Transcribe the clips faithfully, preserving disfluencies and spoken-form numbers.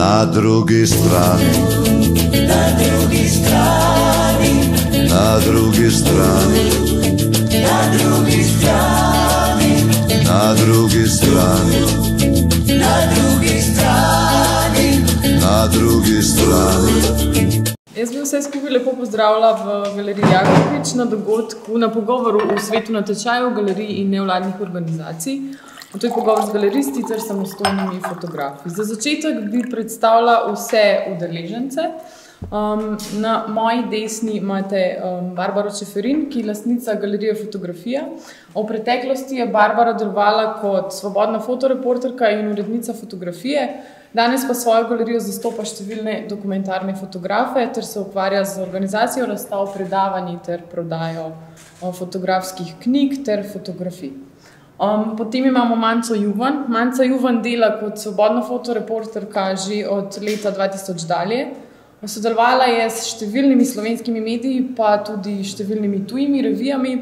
Na drugi strani, na drugi strani, na drugi strani, na drugi strani, na drugi strani, na drugi strani, na drugi strani. Jaz bi vse skupaj lepo pozdravila v Galeriji Jakopič na dogodku, na pogovoru o svetu natečajev, galerij in nevladnih organizacij. To je pogovor z galeristi ter samostojnimi fotografi. Za začetek bi predstavila vse udeležence. Um, na moji desni imate um, Barbaro Čeferin, ki je lastnica Galerije Fotografija. V preteklosti je Barbara delovala kot svobodna fotoreporterka in urednica fotografije. Danes pa svojo galerijo zastopa številne dokumentarne fotografe ter se ukvarja z organizacijo razstav, predavanji ter prodajo um, fotografskih knjig ter fotografij. Um, potem imamo Manco Juvan. Manca Juvan dela kot svobodna fotoreporterka že od leta dva tisoč dalje. Sodelovala je s številnimi slovenskimi mediji, pa tudi številnimi tujimi revijami.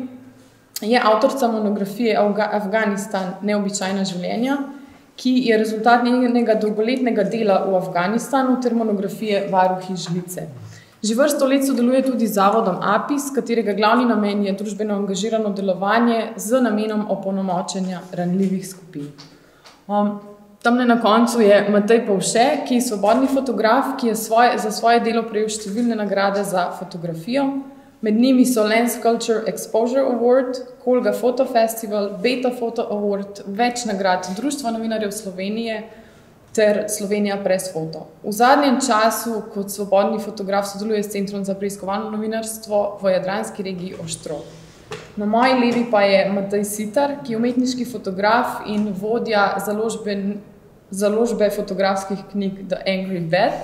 Je avtorica monografije Afganistan neobičajna življenja, ki je rezultat njenega dolgoletnega dela v Afganistanu ter monografije Varuhi žlice. Že vrsto let sodeluje tudi z zavodom APIS, katerega glavni namen je družbeno angažirano delovanje z namenom opolnomočenja ranljivih skupin. Um, Tamle na koncu je Matej Pavše, ki je svobodni fotograf, ki je svoje, za svoje delo prejel številne nagrade za fotografijo. Med njimi so Lens Culture Exposure Award, Kolga Photo Festival, Beta Photo Award, več nagrad Društva novinarjev Slovenije ter Slovenija Press Photo. V zadnjem času kot svobodni fotograf sodeluje s Centrom za preiskovalno novinarstvo v jadranski regiji Oštrov. Na moji levi pa je Matej Sitar, ki je umetniški fotograf in vodja založbe, založbe fotografskih knjig The Angry Bat.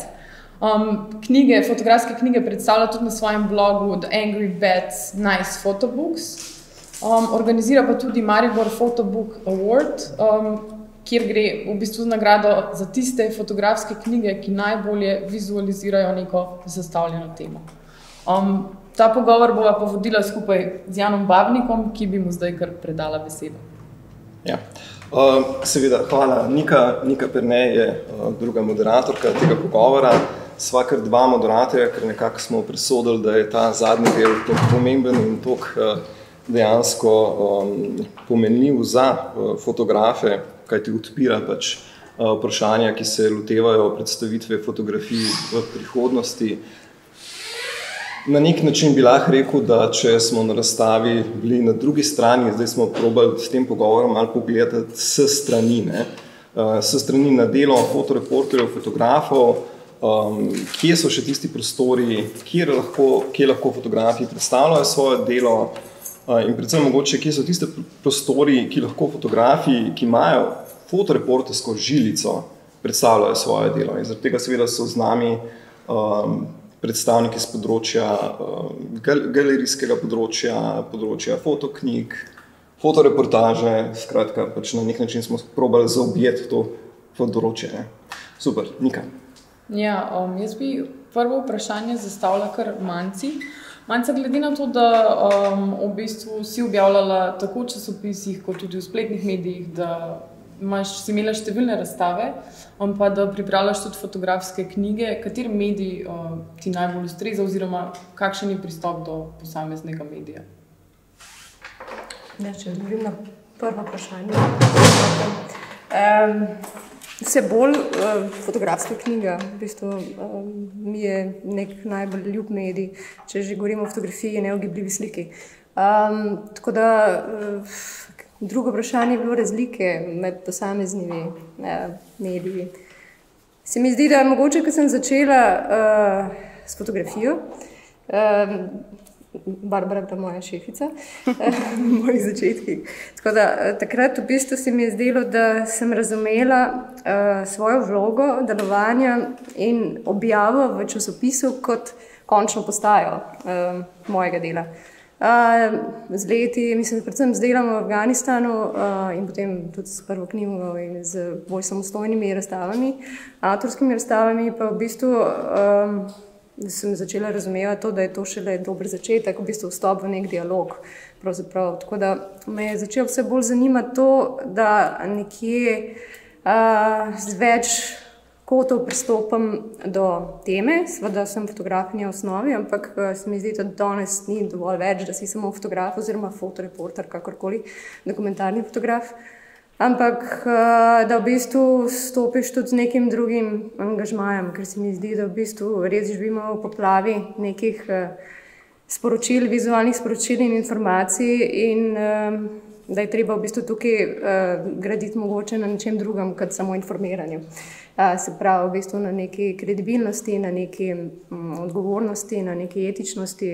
Um, knjige, fotografske knjige predstavlja tudi na svojem blogu The Angry Bat's Nice Photobooks. Um, organizira pa tudi Maribor Photobook Award, um, kjer gre v bistvu z nagrado za tiste fotografske knjige, ki najbolje vizualizirajo neko zastavljeno temo. Um, Ta pogovor bova pa vodila skupaj z Janom Babnikom, ki bi mu zdaj kar predala besedo. Ja. Uh, seveda, hvala. Nika, Nika Perne je uh, druga moderatorka tega pogovora. Sva kar dva moderatorja, ker nekako smo presodili, da je ta zadnji del toliko pomemben in toliko uh, dejansko um, pomenljiv za uh, fotografe, kajti odpira pač uh, vprašanja, ki se lotevajo predstavitve fotografij v prihodnosti. Na nek način bi lahko rekel, da če smo na razstavi bili na drugi strani, zdaj smo probali s tem pogovorom malo pogledati s strani, ne? S strani na delo fotoreporterjev, fotografov, um, kje so še tisti prostori, kje lahko, kje lahko fotografi predstavljajo svoje delo uh, in predvsem mogoče, kje so tiste prostori, ki lahko fotografi, ki imajo fotoreportersko žilico, predstavljajo svoje delo. In zaradi tega seveda so z nami um, predstavniki z področja gal galerijskega področja, področja fotoknjig, fotoreportaže, skratka, pač na nek način smo probali zaobjeti to področje. Ne? Super, Nika. Ja, um, jaz bi prvo vprašanje zastavila kar Manci. Manca, glede na to, da um, v bistvu si objavljala tako v časopisih, kot tudi v spletnih medijih, da imaš, si imela številne razstave, um, pa da pripravljaš tudi fotografske knjige. Kateri medij uh, ti najbolj ustreza oziroma kakšen je pristop do posameznega medija? Ja, če odgovorim na prvo vprašanje. Um, vse bolj uh, fotografska knjiga, v bistvu um, mi je nek najbolj ljub medij, če že govorimo o fotografiji, neogibljivi sliki. Um, tako da uh, Drugo vprašanje je bilo razlike med posameznimi eh, mediji. Se mi zdi, da mogoče, ko sem začela uh, s fotografijo, uh, Barbara je bila moja šefica v mojih začetkih. Tako da takrat v bistvu se mi je zdelo, da sem razumela uh, svojo vlogo delovanja in objavo v časopisu kot končno postajo uh, mojega dela. Uh, z leti, mislim, predvsem z delom v Afganistanu uh, in potem tudi s prvo knjigo in z bolj samostojnimi razstavami, avtorskimi razstavami, pa v bistvu um, sem začela razumevati to, da je to šele dober začetek, v bistvu vstop v nek dialog. Pravzaprav. Tako da me je začelo vse bolj zanimati to, da nekje uh, z več kotov pristopam do teme, seveda sem fotografinja v osnovi, ampak se mi zdi, da danes ni dovolj več, da si samo fotograf oziroma fotoreporter, kakorkoli, dokumentarni fotograf, ampak da v bistvu stopiš tudi z nekim drugim angažmajem, ker se mi zdi, da v bistvu res živimo v poplavi nekih sporočil, vizualnih sporočil in informacij in da je treba v bistvu tukaj graditi mogoče na nečem drugem, kot samo informiranju. Se pravi, v bistvu na neki kredibilnosti, na neki odgovornosti, na neki etičnosti.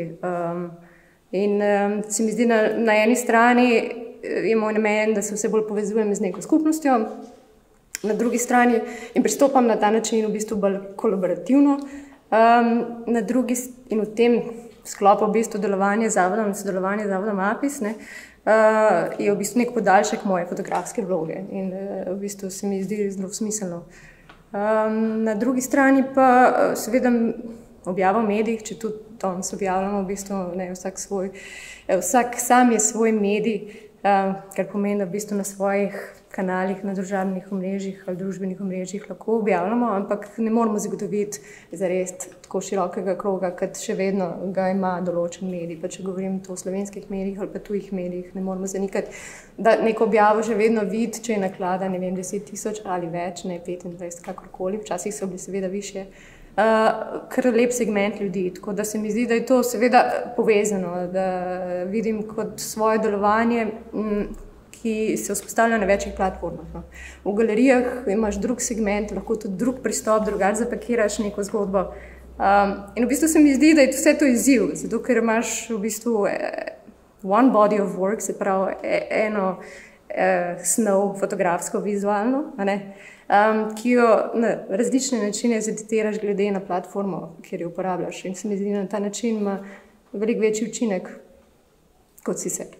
In se mi zdi, na, na eni strani je moj namen, da se vse bolj povezujem z neko skupnostjo, na drugi strani in pristopam na ta način v bistvu bolj kolaborativno. Na drugi in v tem sklopu v bistvu delovanje zavoda in sodelovanje zavoda MAPIS, ne, je v bistvu nek podaljšek moje fotografske vloge in v bistvu se mi zdi zelo smiselno. Um, na drugi strani pa seveda objava v medijih, če tudi danes objavljamo v bistvu ne, vsak, svoj, vsak sam je svoj medij, um, kar pomeni, da v bistvu na svojih kanalih, na družabnih omrežjih ali družbenih omrežjih lahko objavljamo, ampak ne moramo zagotoviti zares tako širokega kroga, kot še vedno ga ima določen medij. Pa če govorim to o slovenskih medijih ali pa tujih medijih, ne moramo zanikati, da neko objavo že vedno vidi, če je naklada, ne vem, deset tisoč ali več, ne petindvajset, kakorkoli, včasih so bili seveda višje, uh, kar lep segment ljudi. Tako da se mi zdi, da je to seveda povezano, da vidim kot svoje delovanje, m, ki se vzpostavlja na večjih platformah. No. V galerijah imaš drug segment, lahko tudi drug pristop, drugače zapakiraš neko zgodbo. Um, in v bistvu se mi zdi, da je vse to izziv, zato ker imaš v bistvu one body of work, se pravi eno eh, snov fotografsko, vizualno, a ne, um, ki jo na različne načine zeditiraš glede na platformo, kjer jo uporabljaš. In se mi zdi, da na ta način ima veliko večji učinek kot si se.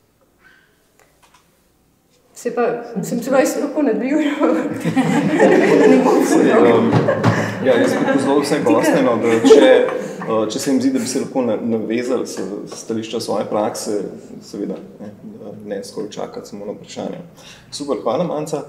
Se pa, sem se vas lahko nadvijal. Ja, jaz bi pozval vse gostne, no, da če, če se jim zdi, da bi se lahko navezali s stališča svoje prakse, seveda ne, ne skoraj čakati samo na vprašanje. Super, hvala Manca.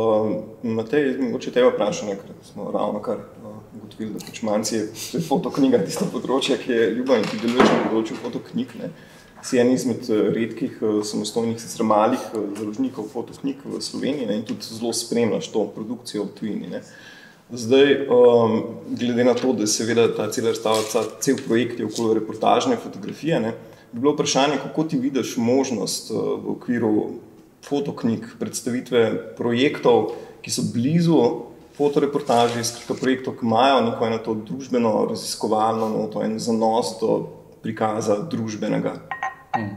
Matej, mogoče tebe vprašanje, ker smo ravno kar ugotovili, da pač Manci je fotoknjiga tisto področje, ki je ljuba in ki deluješ na področju fotoknjig, ne. Si en izmed redkih samostojnih, sicer malih založnikov fotoknjig v Sloveniji, ne, in tudi zelo spremljaš to produkcijo v tujini. Ne. Zdaj, um, glede na to, da je seveda ta cela razstava, cel projekt je okoli reportažne fotografije, ne, bi bilo vprašanje, kako ti vidiš možnost uh, v okviru fotoknjig, predstavitve projektov, ki so blizu fotoreportaži, skratka projektov, ki imajo neko eno to družbeno, raziskovalno noto, en zanos do prikaza družbenega. Hmm.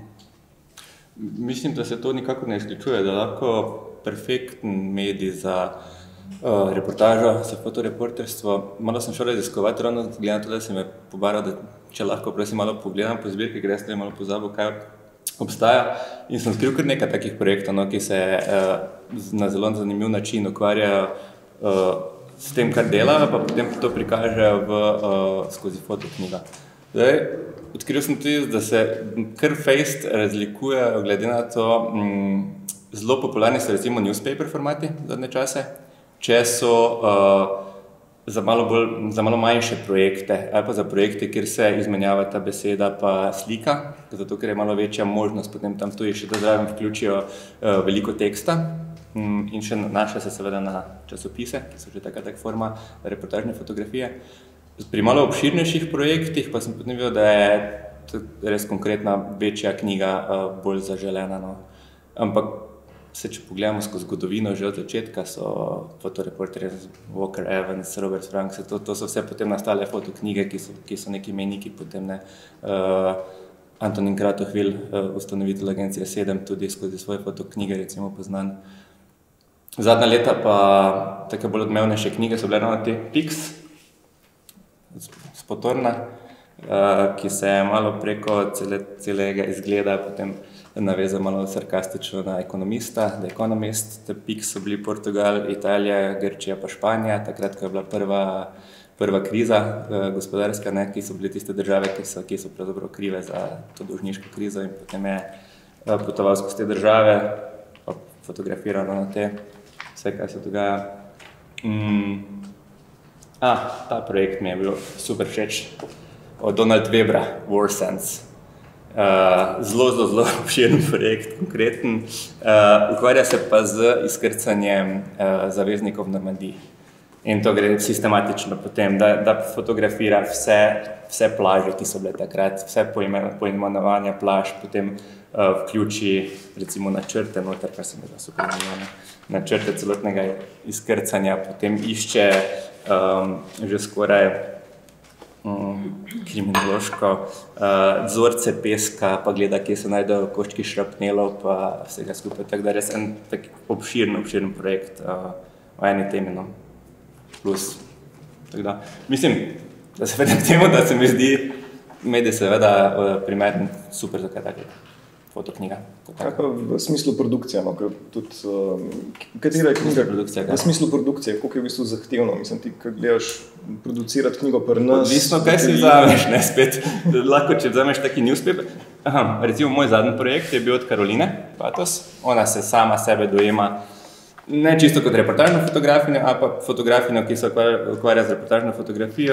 Mislim, da se to nikako ne izključuje, da lahko perfekten medij za uh, reportažo, za fotoreporterstvo. Malo sem šel raziskovati, ravno glede na to, da sem me pobaral, da če lahko prosim malo pogledam po zbirki, ker jaz ne malo pozabil, kaj obstaja. In sem skril kar nekaj takih projektov, no, ki se uh, na zelo zanimiv način ukvarjajo uh, s tem, kar delajo, pa potem to prikažejo v, uh, skozi fotoknjiga. Zdaj, odkril sem tudi, da se kar fejst razlikuje, glede na to, m, zelo popularni so recimo newspaper formati zadnje čase, če so uh, za, malo bolj, za malo manjše projekte, ali pa za projekte, kjer se izmenjava ta beseda pa slika, zato ker je malo večja možnost, potem tam tudi še dozraven vključijo uh, veliko teksta m, in še naša se seveda na časopise, ki so že taka tak forma reportažne fotografije. Pri malo obširnejših projektih pa sem potem videl, da je res konkretna večja knjiga bolj zaželena. No. Ampak se, če pogledamo skozi zgodovino, že od začetka so fotoreporterji Walker Evans, Robert Franks, to, to so vse potem nastale fotoknjige, ki so, ki so neki meniki, potem ne. Uh, Antonin Kratochvil, uh, ustanovitelj agencije sedem, tudi skozi svoje fotoknjige recimo poznan. Zadnja leta pa take bolj odmevnejše knjige so bile ravno te Pix, Spotorna, ki se je malo preko cele, celega izgleda potem navezal malo sarkastično na Ekonomista, The Economist. The Pix so bili Portugal, Italija, Grčija pa Španija, takrat, ko je bila prva, prva kriza gospodarska, ne, ki so bili tiste države, ki so, ki so pravzaprav krive za to dolžniško krizo in potem je potoval skozi te države, pa fotografiral na te, vse, kaj se dogaja. Mm. Ah, ta projekt mi je bil super všeč. Od Donald Webra, War Sense. Uh, zelo, zelo, zelo obširen projekt, konkreten. Uh, ukvarja se pa z izkrcanjem uh, zaveznikov v Normandiji. In to gre sistematično potem, da, da fotografira vse, vse plaže, ki so bile takrat, vse poimenovanja plaž, potem uh, vključi recimo načrte noter, kar se mi zdi super zanimivo, načrte celotnega izkrcanja, potem išče um, že skoraj um, kriminološko uh, vzorce peska, pa gleda, kje se najdejo koščki šrapnelov, pa vsega skupaj. Tako da res en tak obširen, obširen projekt uh, o eni temi, no. Plus. Tako da, mislim, da se vedem k temu, da se mi zdi medij seveda primeren super za kaj takega. Fotoknjiga. Kaj pa v smislu produkcije, no, ker tudi, um, katera je knjiga produkcija, v smislu produkcije, koliko je v bistvu zahtevno, mislim, ti, ko gledaš producirati knjigo pri nas. Odvisno, kaj si vzameš, ne, spet, lahko, če vzameš taki newspaper. Aha, recimo, moj zadnji projekt je bil od Karoline Patos, ona se sama sebe dojema ne čisto kot reportažno fotografinjo, a pa fotografinjo, ki se ukvarja z reportažno fotografijo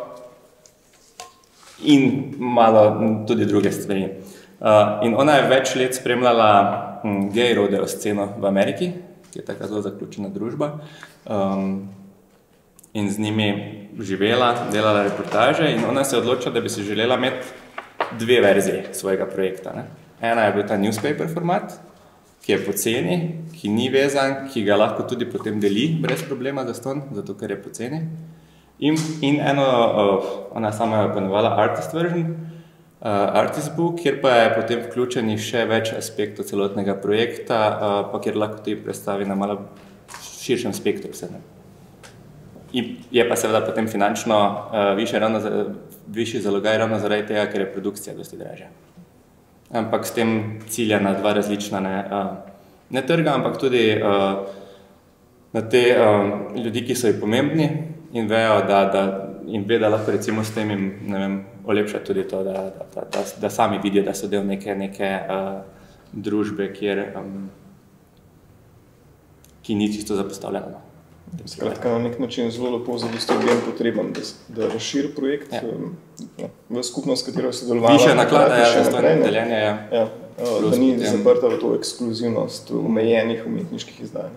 in malo tudi druge stvari. Uh, in ona je več let spremljala hm, gay rodeo sceno v Ameriki, ki je taka zelo zaključena družba, um, in z njimi živela, delala reportaže in ona se je odločila, da bi se želela imeti dve verzije svojega projekta. Ne. Ena je bil ta newspaper format, ki je poceni, ki ni vezan, ki ga lahko tudi potem deli brez problema zastonj, zato ker je poceni. In, in eno, uh, ona sama je ponovala artist version, uh, artist book, kjer pa je potem vključeni še več aspektov celotnega projekta, uh, pa kjer lahko tudi predstavi na malo širšem spektru vse. In je pa seveda potem finančno uh, višji, ravno za, višji zalogaj ravno zaradi tega, ker je produkcija dosti dražja. Ampak s tem cilja na dva različna ne, uh, ne trga, ampak tudi uh, na te uh, ljudi, ki so ji pomembni in vejo, da, da, in ve, da lahko recimo s tem jim, ne vem, olepša tudi to, da, da, da, da, da sami vidijo, da so del neke, neke uh, družbe, kjer, um, ki ni čisto zapostavljena. Skratka, na nek način zelo lepo zadostuje objem potreben, da, da razširi projekt ja. um, v skupnost, katero je sodelovala. Više naklada, ja, zastojno deljenje, ja. ja. Da ni zaprta v to ekskluzivnost omejenih umetniških izdanj.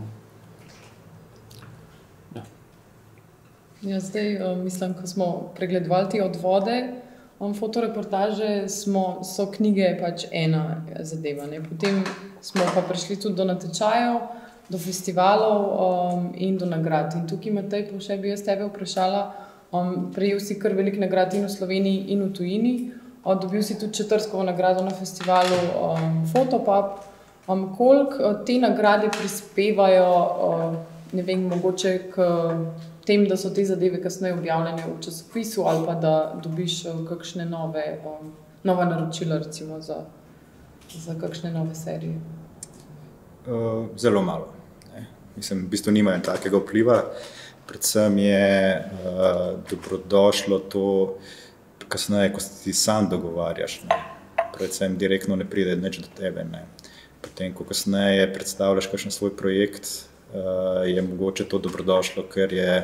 Ja. Ja, zdaj, mislim, ko smo pregledovali te odvode, fotoreportaže, smo, so knjige pač ena zadeva. Ne? Potem smo pa prišli tudi do natečajev, do festivalov um, in do nagrad. In tukaj, Matej, pa še bi jaz tebe vprašala, um, prejel si kar veliko nagrad in v Sloveniji in v tujini, um, dobil si tudi četrtkovo nagrado na festivalu um, Fotopub. Um, koliko te nagrade prispevajo, um, ne vem, mogoče k tem, da so te zadeve kasneje objavljene v časopisu ali pa da dobiš um, kakšne nove, um, nova naročila recimo za, za kakšne nove serije? Uh, zelo malo. Ne. Mislim, v bistvu nimajo takega vpliva. Predvsem je uh, dobrodošlo to, kasneje, ko ti sam dogovarjaš. Ne. Predvsem direktno ne pride nič do tebe. Ne. Potem, ko kasneje predstavljaš kakšen svoj projekt, uh, je mogoče to dobrodošlo, ker je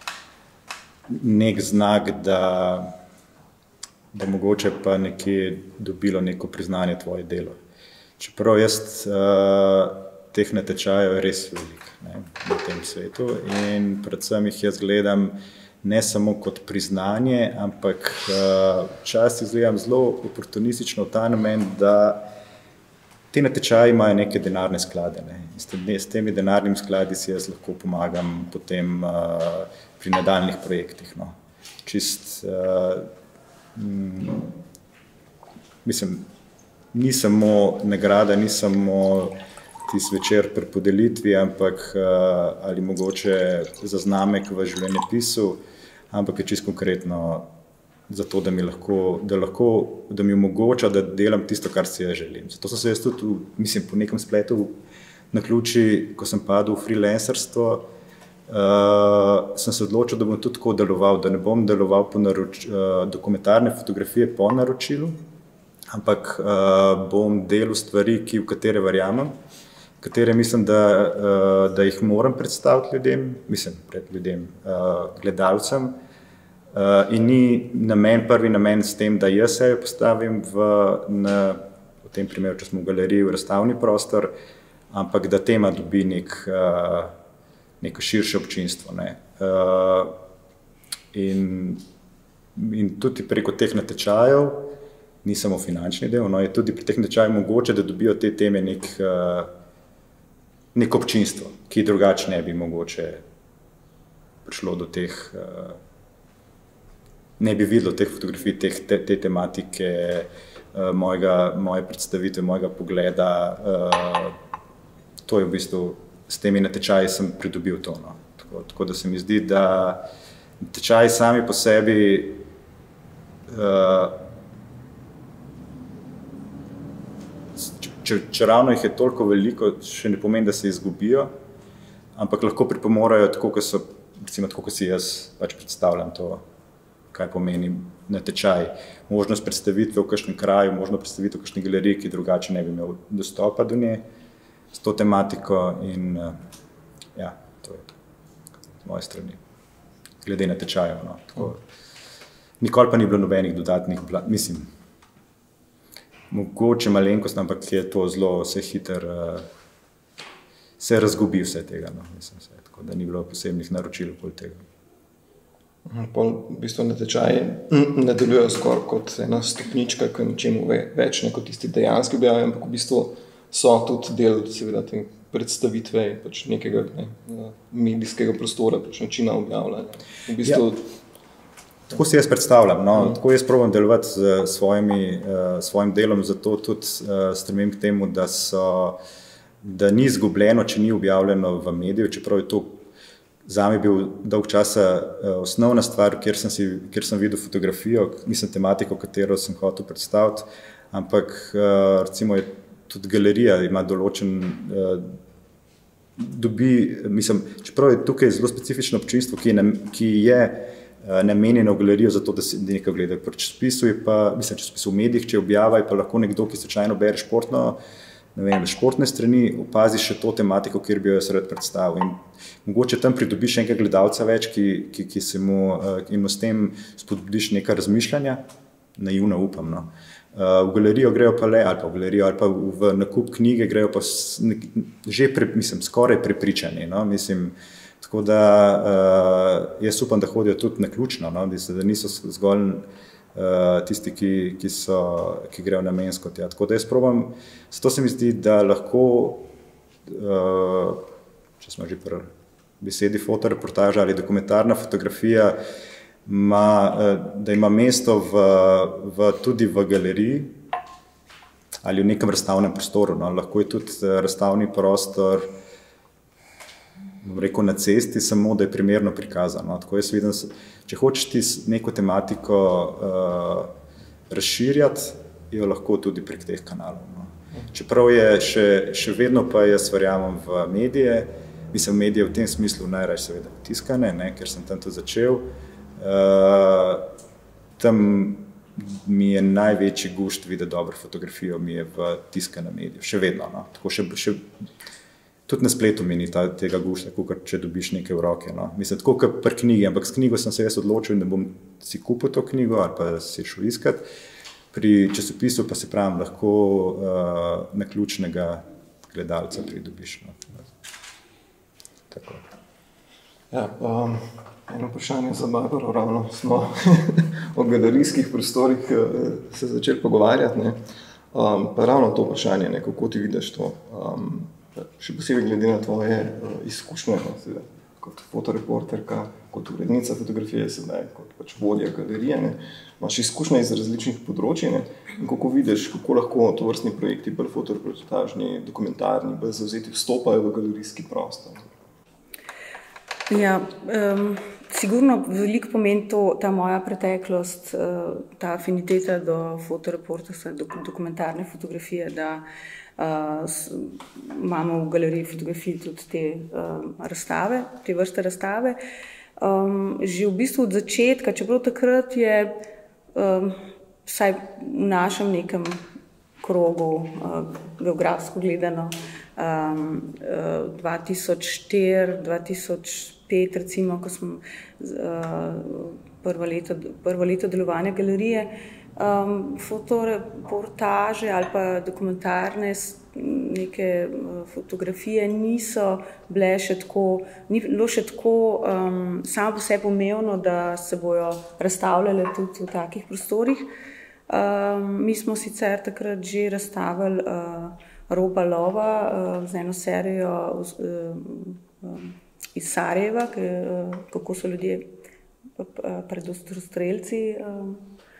nek znak, da, da mogoče pa nekje dobilo neko priznanje tvoje delo. Čeprav jaz uh, teh natečajev je res veliko ne, na tem svetu in predvsem jih jaz gledam ne samo kot priznanje, ampak uh, včasih gledam zelo oportunistično v ta namen, da ti natečaji imajo neke denarne sklade. Ne. S, tem, s temi denarnimi skladi si jaz lahko pomagam potem uh, pri nadaljnih projektih. No. Čist, uh, mm, mislim, ni samo nagrada, ni samo tisti večer pri podelitvi, ampak uh, ali mogoče zaznamek v življenjepisu, ampak je čisto konkretno zato, da mi lahko, da lahko, da mi omogoča, da delam tisto, kar si jaz želim. Zato sem se jaz tudi, mislim, po nekem spletu naključi, ko sem padel v freelancerstvo, uh, sem se odločil, da bom tudi tako deloval, da ne bom deloval po naroč, uh, dokumentarne fotografije po naročilu, ampak uh, bom delal stvari, ki, v katere verjamem, katere mislim, da, uh, da jih moram predstaviti ljudem, mislim, pred ljudem, uh, gledalcem. Uh, in ni namen, prvi namen s tem, da jaz se postavim v, na, v tem primeru, če smo v galeriji, v razstavni prostor, ampak da tema dobi nek, uh, neko širše občinstvo. Ne. Uh, in, in tudi preko teh natečajev, ni samo finančni del, no, je tudi pri teh natečajih mogoče, da dobijo te teme nek, uh, nek občinstvo, ki drugače ne bi mogoče prišlo do teh, uh, ne bi videlo teh fotografij, teh, te, te tematike, uh, mojega, moje predstavitve, mojega pogleda. Uh, to je v bistvu, s temi natečaji sem pridobil to. No. Tako, tako da se mi zdi, da natečaji sami po sebi uh, Če, če ravno jih je toliko veliko, še ne pomeni, da se izgubijo, ampak lahko pripomorajo tako, kot so, recimo tako, kot si jaz pač predstavljam to, kaj pomeni natečaj. Možnost predstavitve v kakšnem kraju, možnost predstavitve v kakšni galeriji, ki drugače ne bi imel dostopa do nje s to tematiko in ja, to je to z moje strani. Glede natečajev, no. Tako, nikoli pa ni bilo nobenih dodatnih, mislim, mogoče malenkost, ampak je to zelo vse hiter, uh, se razgubi vse tega, no, mislim se, tako da ni bilo posebnih naročil okoli tega. Pol v bistvu natečaji ne delujejo skoraj kot ena stopnička k ničemu več, ne kot tisti dejanski objavi, ampak v bistvu so tudi del seveda te predstavitve pač nekega ne, medijskega prostora, pač načina objavljanja. V bistvu ja. Tako si jaz predstavljam, no? mm. Tako jaz probam delovati z svojimi, uh, svojim delom, zato tudi uh, stremim k temu, da, so, da ni izgubljeno, če ni objavljeno v mediju, čeprav je to zame bil dolg časa uh, osnovna stvar, kjer sem, si, kjer sem videl fotografijo, mislim tematiko, katero sem hotel predstaviti, ampak uh, recimo je tudi galerija, ima določen, uh, dobi, mislim, čeprav je tukaj zelo specifično občinstvo, ki je, ki je namenjeno v galerijo zato, da se nekaj gleda. Pri časopisu je pa, mislim, časopisu v medijih, če objava, je pa lahko nekdo, ki slučajno bere športno, ne vem, športne strani, opazi še to tematiko, kjer bi jo jaz rad predstavil. In mogoče tam pridobiš enega gledalca več, ki, ki, ki se mu, in mu s tem spodbudiš neka razmišljanja, naivno upam, no. V galerijo grejo pa le, ali pa v galerijo, ali pa v nakup knjige grejo pa že, pre, mislim, skoraj prepričani, no, mislim, tako da uh, jaz upam, da hodijo tudi naključno, no? Da niso zgolj uh, tisti, ki, ki, so, ki grejo namensko tja. Tako da jaz probam, zato se mi zdi, da lahko, uh, če smo že pri besedi fotoreportaža ali dokumentarna fotografija, ima, uh, da ima mesto v, v, tudi v galeriji ali v nekem razstavnem prostoru. No? Lahko je tudi razstavni prostor, bom rekel, na cesti, samo da je primerno prikazano. Tako jaz vidim, če hočeš ti neko tematiko uh, razširjati, jo lahko tudi prek teh kanalov. No. Čeprav je še, še vedno pa jaz verjamem v medije, mislim medije v tem smislu najraje seveda tiskane, ne, ker sem tam to začel. Uh, tam mi je največji gušt videti dobro fotografijo, mi je v tiskanem mediju, še vedno. No. Tako še, še tudi na spletu mi ni ta, tega gušta, kot če dobiš nekaj v roke. No. Mislim, tako kot pri knjigi, ampak s knjigo sem se jaz odločil, da bom si kupil to knjigo ali pa si šel iskat. Pri časopisu pa se pravim, lahko uh, naključnega gledalca pridobiš. No. Tako. Ja, um, eno vprašanje za Barbaro, ravno smo o galerijskih prostorih uh, se začeli pogovarjati. Ne. Um, pa ravno to vprašanje, ne, kako ti vidiš to. Um, Še posebej glede na tvoje uh, izkušnje, ne, kot fotoreporterka, kot urednica fotografije, sedaj, kot pač vodja galerije, ne, imaš izkušnje iz različnih področij, ne, in kako vidiš, kako lahko tovrstni projekti, bolj fotoreportažni, dokumentarni, bolj zavzeti vstopajo v galerijski prostor. Ja, um, sigurno veliko pomeni to, ta moja preteklost, uh, ta afiniteta do fotoreporterstva, do dokumentarne fotografije, da Uh, s, imamo v galeriji fotografij tudi te uh, razstave, te vrste razstave. Um, že v bistvu od začetka, čeprav takrat je um, vsaj v našem nekem krogu, uh, geografsko gledano. Um, uh, dva tisoč štiri, dva tisoč pet, recimo, ko smo uh, prvo, leto, prvo leto delovanja galerije, um, fotoreportaže ali pa dokumentarne neke uh, fotografije niso bile še tako, ni bilo še tako um, samo po sebi umevno, da se bojo razstavljale tudi v takih prostorih. Um, mi smo sicer takrat že razstavili uh, Roba lova uh, z eno serijo uh, uh, iz Sarajeva, k, uh, kako so ljudje pred ostrostrelci uh,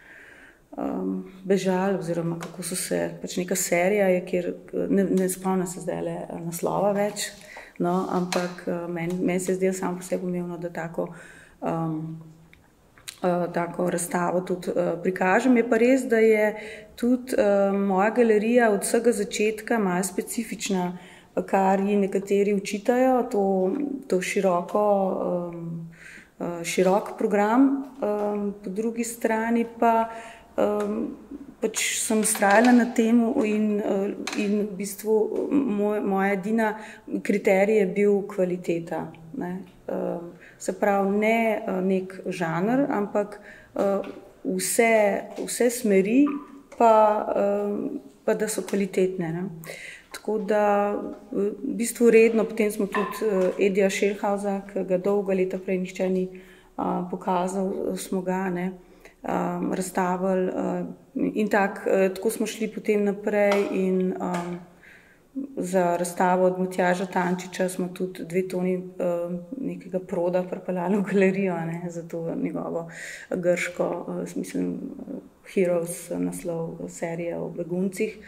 um, bežali, oziroma kako so se, pač neka serija je, kjer ne, ne spomnim se zdaj le naslova več, no, ampak uh, meni men se je zdelo samo po sebi pomembno, da tako um, Uh, tako razstavo tudi uh, prikažem. Je pa res, da je tudi uh, moja galerija od vsega začetka malo specifična, kar ji nekateri učitajo, to, to široko, um, uh, širok program. Um, po drugi strani pa um, pač sem vztrajala na temu in, uh, in v bistvu moj, moja edina kriterij je bil kvaliteta, ne. Um, se pravi, ne uh, nek žanr, ampak uh, vse, vse smeri, pa, uh, pa da so kvalitetne. Ne? Tako da v bistvu redno, potem smo tudi uh, Edija Šelhausa, ki ga dolga leta prej nihče ni uh, pokazal, smo ga ne, um, razstavili uh, in tak, uh, tako smo šli potem naprej in um, za razstavo od Matjaža Tančiča smo tudi dve toni uh, nekega proda pripeljali v galerijo, ne, za to njegovo grško, uh, mislim, Heroes naslov serije o beguncih.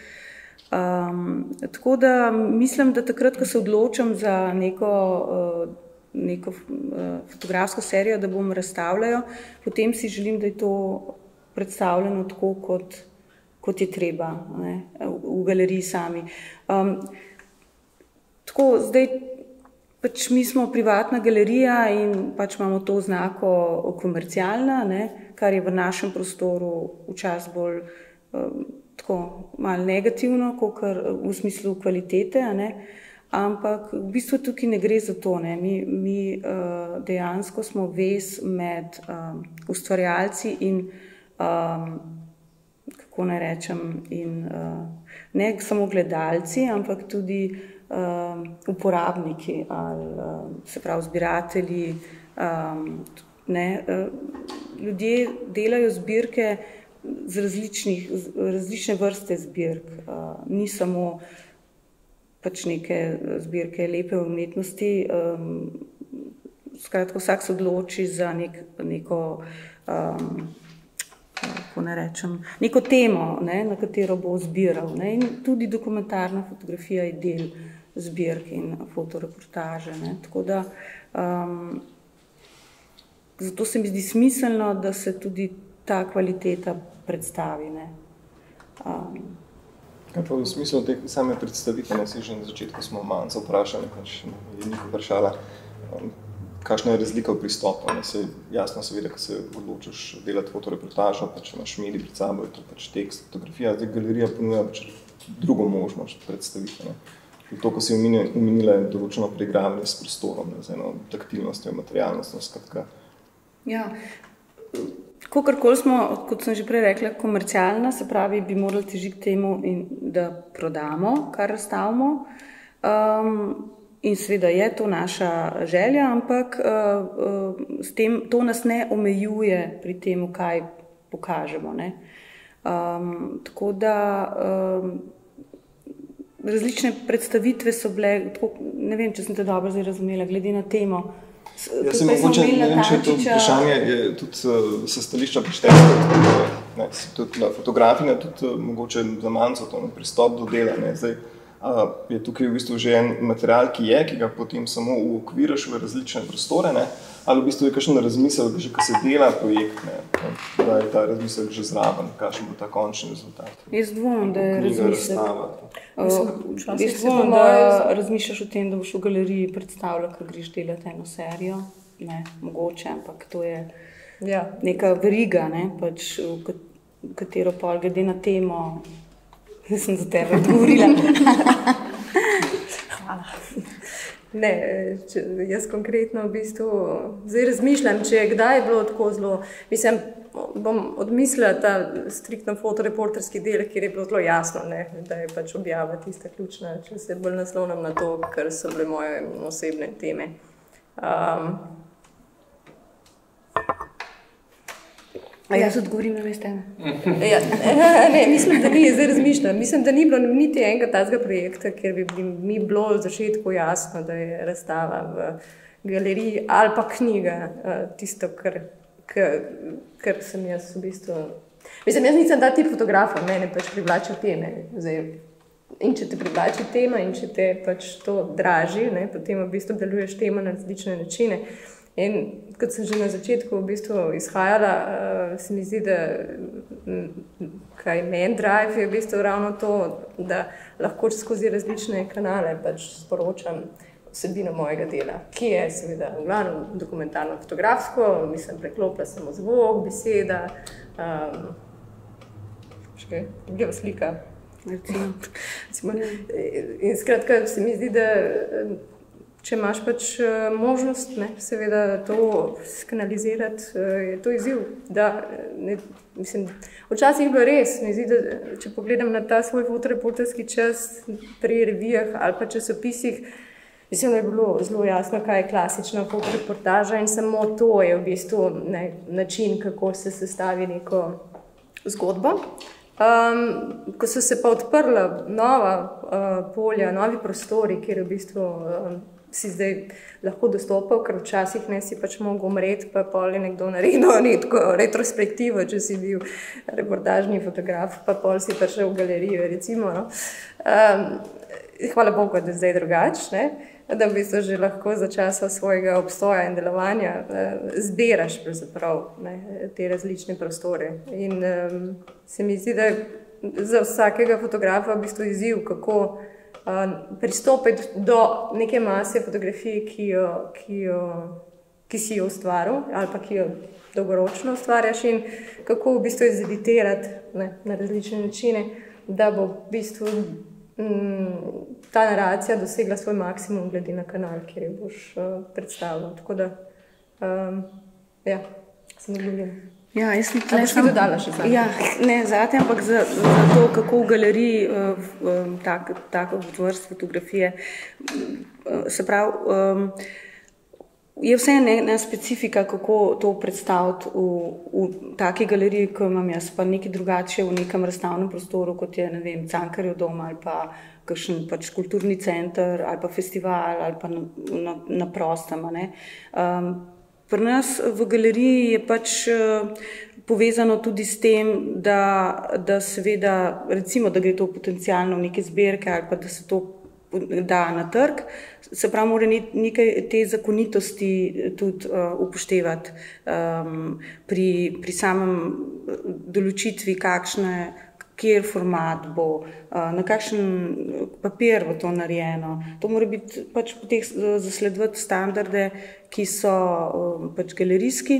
Um, tako da mislim, da takrat, ko se odločam za neko, uh, neko uh, fotografsko serijo, da bom razstavljala, potem si želim, da je to predstavljeno tako, kot kot je treba, ne, v galeriji sami. Um, tako, zdaj, pač mi smo privatna galerija in pač imamo to znako komercialna, ne, kar je v našem prostoru včasih bolj um, tako malo negativno, kakor v smislu kvalitete, ne, ampak v bistvu tukaj ne gre za to, ne, mi, mi uh, dejansko smo vez med um, ustvarjalci in um, kako naj rečem, in uh, ne samo gledalci, ampak tudi uh, uporabniki ali uh, se pravi zbiratelji. Um, ne, uh, ljudje delajo zbirke z različnih, z različne vrste zbirk. Uh, ni samo pač neke zbirke lepe umetnosti. Um, skratka, vsak se odloči za nek, neko um, kako ne rečem, neko temo, ne, na katero bo zbiral. Ne, in tudi dokumentarna fotografija je del zbirk in fotoreportaže. Ne, tako da, um, zato se mi zdi smiselno, da se tudi ta kvaliteta predstavi. Ne. Um, Kaj pa v smislu te same predstavitve, ne, si že na začetku smo manjca vprašali, pač je njih vprašala, um, kakšna je razlika v pristopu. Ne? Se jasno seveda, ko se odločiš delati fotoreportažo, pač imaš medij pred sabo, je to pač tekst, fotografija, zdaj galerija ponuja pač drugo možnost predstavitve. Ne? To, ko si omenila, je določeno preigravanje s prostorom, ne? Z eno taktilnostjo, materialnostjo, skratka. Ja, kakorkoli smo, kot sem že prej rekla, komercialna, se pravi, bi morali težiti k temu, in da prodamo, kar razstavimo. Um, In seveda je to naša želja, ampak uh, uh, s tem, to nas ne omejuje pri tem, kaj pokažemo. Ne. Um, tako da um, različne predstavitve so bile, tako, ne vem, če sem te dobro zdaj razumela, glede na temo. Ja, se mogoče, ne vem, če to vprašanje je tudi uh, se stališča prištevstva, tudi fotografija, tudi uh, mogoče za manjco to ne, pristop do dela. Ne. Zdaj, Uh, je tukaj v bistvu že en material, ki je, ki ga potem samo uokviraš v različne prostore, ne? Ali v bistvu je kakšen razmislek, že ko se dela projekt, ne? Da je ta razmislek že zraven, kakšen bo ta končni rezultat. Jaz dvomim, da je razmislek. Uh, jaz dvomim, da razmišljaš o tem, da boš v galeriji predstavljal, ko greš delati eno serijo. Ne, mogoče, ampak to je ja. Neka veriga, ne? Pač, v katero pol glede na temo sem za tebe odgovorila. Hvala. Ne, če, jaz konkretno v bistvu zdaj razmišljam, če je kdaj bilo tako zelo, mislim, bom odmislila ta striktno fotoreporterski del, kjer je bilo zelo jasno, ne, da je pač objava tista ključna, če se bolj naslovnem na to, kar so bile moje osebne teme. Um, A jaz odgovorim na veste? Ja, ne, mislim, da ni, zdaj razmišljam. Mislim, da ni bilo niti enega tazga projekta, kjer bi mi bilo v začetku jasno, da je razstava v galeriji ali pa knjiga tisto, kar, kar, kar sem jaz v bistvu... Mislim, jaz nisem ta tip fotografa, mene pač privlačijo teme. Zdaj, in če te privlači tema in če te pač to draži, ne, potem v bistvu deluješ tema na različne načine. In kot sem že na začetku v bistvu izhajala, uh, se mi zdi, da kaj main drive je v bistvu ravno to, da lahko skozi različne kanale pač sporočam vsebino mojega dela, ki je seveda v glavnem dokumentarno-fotografsko, mislim, preklopila samo zvok, beseda, um, še kaj, gleda slika. In skratka, se mi zdi, da če imaš pač možnost, ne, seveda to skanalizirati, je to izziv. Da, ne, mislim, včasih je bilo res, mi zdi, da če pogledam na ta svoj fotoreporterski čas pri revijah ali pa časopisih, mislim, da je bilo zelo jasno, kaj je klasična fotoreportaža in samo to je v bistvu ne, način, kako se sestavi neko zgodbo. Um, ko so se pa odprla nova uh, polja, novi prostori, kjer v bistvu um, si zdaj lahko dostopal, ker včasih ne si pač mogel umreti, pa pol je nekdo naredil neko retrospektivo, če si bil reportažni fotograf, pa pol si prišel v galerijo, recimo. No. Um, hvala Bogu, da je zdaj drugač, ne? Da v bistvu že lahko za časa svojega obstoja in delovanja uh, zbiraš pravzaprav ne, te različne prostore. In um, se mi zdi, da je za vsakega fotografa v bistvu izziv, kako pristopiti do neke mase fotografije, ki, jo, ki, jo, ki si jo ustvaril ali pa ki jo dolgoročno ustvarjaš in kako v bistvu izeditirati ne, na različne načine, da bo v bistvu m, ta naracija dosegla svoj maksimum glede na kanal, kjer jo boš uh, predstavljal. Tako da, um, ja, sem odgovorila. Ja, jaz sem tle sam... dodala še zate? Ja, ne zate, ampak za, za to, kako v galeriji uh, um, tak, tako vrst fotografije. Uh, se pravi, um, je vse ena specifika, kako to predstaviti v, v taki galeriji, ko imam jaz, pa nekaj drugače v nekem razstavnem prostoru, kot je, ne vem, Cankarjev dom ali pa kakšen pač kulturni center ali pa festival ali pa na, na, na prostem, ne. Um, Pri nas v galeriji je pač povezano tudi s tem, da, da seveda, recimo, da gre to potencialno v neke zbirke ali pa da se to da na trg, se pravi, mora nekaj te zakonitosti tudi uh, upoštevati um, pri, pri samem določitvi, kakšne, kjer format bo, na kakšen papir bo to narejeno. To mora biti pač po teh zasledovati standarde, ki so pač galerijski.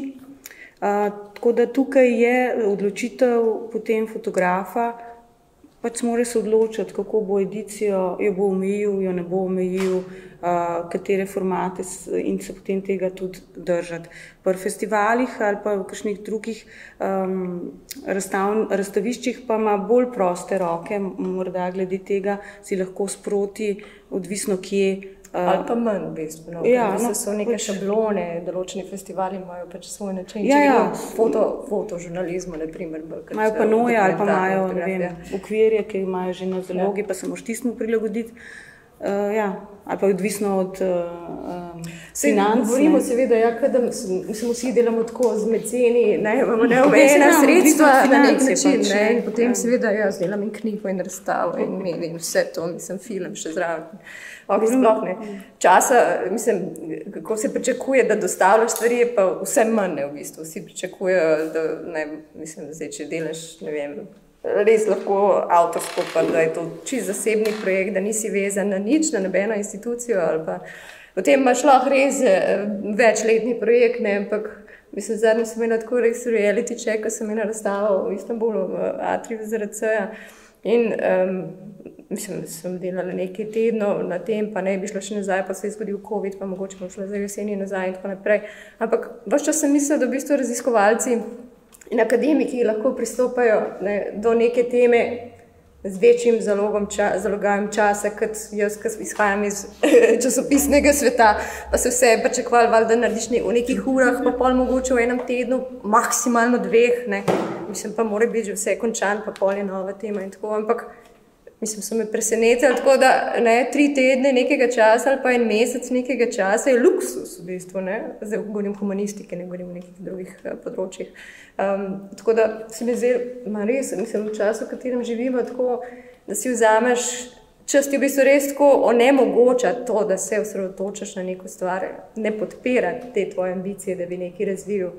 Tako da tukaj je odločitev potem fotografa, pač mora se odločiti, kako bo edicijo, jo bo omejil, jo ne bo omejil, katere formate in se potem tega tudi držati. Pri festivalih ali pa v kakšnih drugih um, razstav, razstaviščih pa ima bolj proste roke, morda glede tega si lahko sproti, odvisno kje. Uh, ali pa manj, v bistvu. No, ja, no, so neke pač, šablone, določeni festivali imajo pač svoj način. Ja, ja. Foto, fotožurnalizmu, na primer. Imajo pa noje ali pa imajo ne vem, okvirje, ki imajo že na zalogi, ja. Pa se moraš tistmu prilagoditi. Uh, ja. Ali pa odvisno od uh, financ. Govorimo seveda, ja, da mislim, vsi delamo tako z meceni, ne, imamo neomejena sredstva na nek način. Ne, in potem ja. Seveda jaz delam in knjigo in razstavo in medij in vse to, mislim, film še zraven. Ok, sploh ne. Časa, mislim, kako se pričakuje, da dostavljaš stvari, je pa vse manj, v bistvu. Vsi pričakujejo, da, ne, mislim, zdaj, če delaš, ne vem, res lahko avtorsko, pa da je to čisto zasebni projekt, da nisi vezan na nič, na nobeno institucijo, ali pa potem imaš lahko res večletni projekt, ne, ampak mislim, zadnjo sem imela tako res reality check, ko sem imela razstavo v Istanbulu, v Atriju Z R C-ja, In um, mislim, da sem delala nekaj tednov na tem, pa ne bi šla še nazaj, pa se je zgodil COVID, pa mogoče bom šla za jeseni nazaj in tako naprej. Ampak ves čas sem mislila, da v bistvu raziskovalci in akademiki lahko pristopajo ne, do neke teme z večjim zalogom ča, zalogajem časa, kot jaz, ki izhajam iz časopisnega sveta, pa se vse pričakovali, da narediš ne, v nekih urah, pa pol mogoče v enem tednu, maksimalno dveh, ne. Mislim, pa mora biti že vse končan, pa pol je nova tema in tako, ampak mislim, so me presenetili, tako da ne, tri tedne nekega časa ali pa en mesec nekega časa je luksus v bistvu, ne, zdaj govorim humanistike, ne govorim o nekih drugih uh, področjih. Um, tako da se mi zdaj, ma res, mislim, v času, v katerem živimo, tako, da si vzameš čas, ti v bistvu res tako onemogoča to, da se osredotočaš na neko stvar, ne podpira te tvoje ambicije, da bi nekaj razvil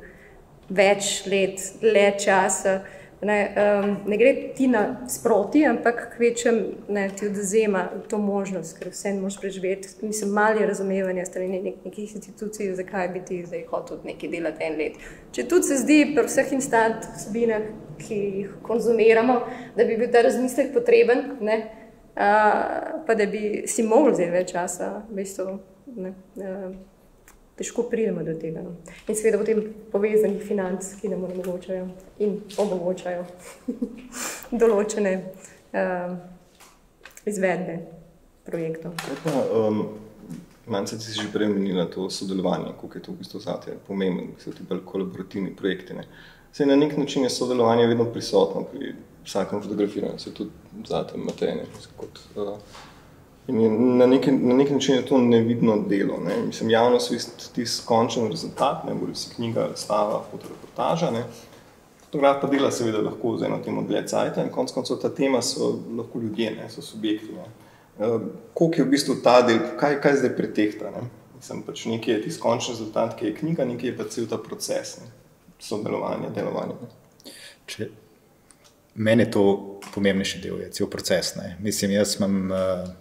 več let, le časa. Ne, um, ne gre ti na sproti, ampak kvečem ne, ti odzema to možnost, ker vse ne moš preživeti. Mislim, malo je razumevanja strani nek, nekih institucij, zakaj bi ti zdaj hotel nekaj delati en let. Če tudi se zdi pri vseh instant vsebinah, ki jih konzumiramo, da bi bil ta razmislek potreben, ne, uh, pa da bi si mogli vzeti več časa, v bistvu, ne, uh, težko pridemo do tega. No. In seveda potem povezanih financ, ki nam omogočajo in omogočajo določene uh, izvedbe projektov. Um, Manjce si že prej menila to sodelovanje, koliko je to v bistvu zate pomembno, ki so ti bolj kolaborativni projekti. Ne. Sej na nek način je sodelovanje vedno prisotno pri vsakem fotografiranju, se tudi zate Matej, kot uh, in na nek, na nek način je to nevidno delo. Ne. Mislim, javnost vidi tisti končen rezultat, ne, bodi si knjiga, razstava, fotoreportaža. Ne. Fotograf pa dela seveda lahko z eno temo dlje cajta in konec koncev ta tema so lahko ljudje, ne, so subjekti. Ne. Uh, koliko je v bistvu ta del, kaj, kaj zdaj pretehta? Ne. Mislim, pač nekaj je tisti končen rezultat, ki je knjiga, nekaj je pa cel ta proces, ne, sodelovanja, delovanja. Ne. Če, meni je to pomembnejši del, je cel proces. Ne. Mislim, jaz imam uh,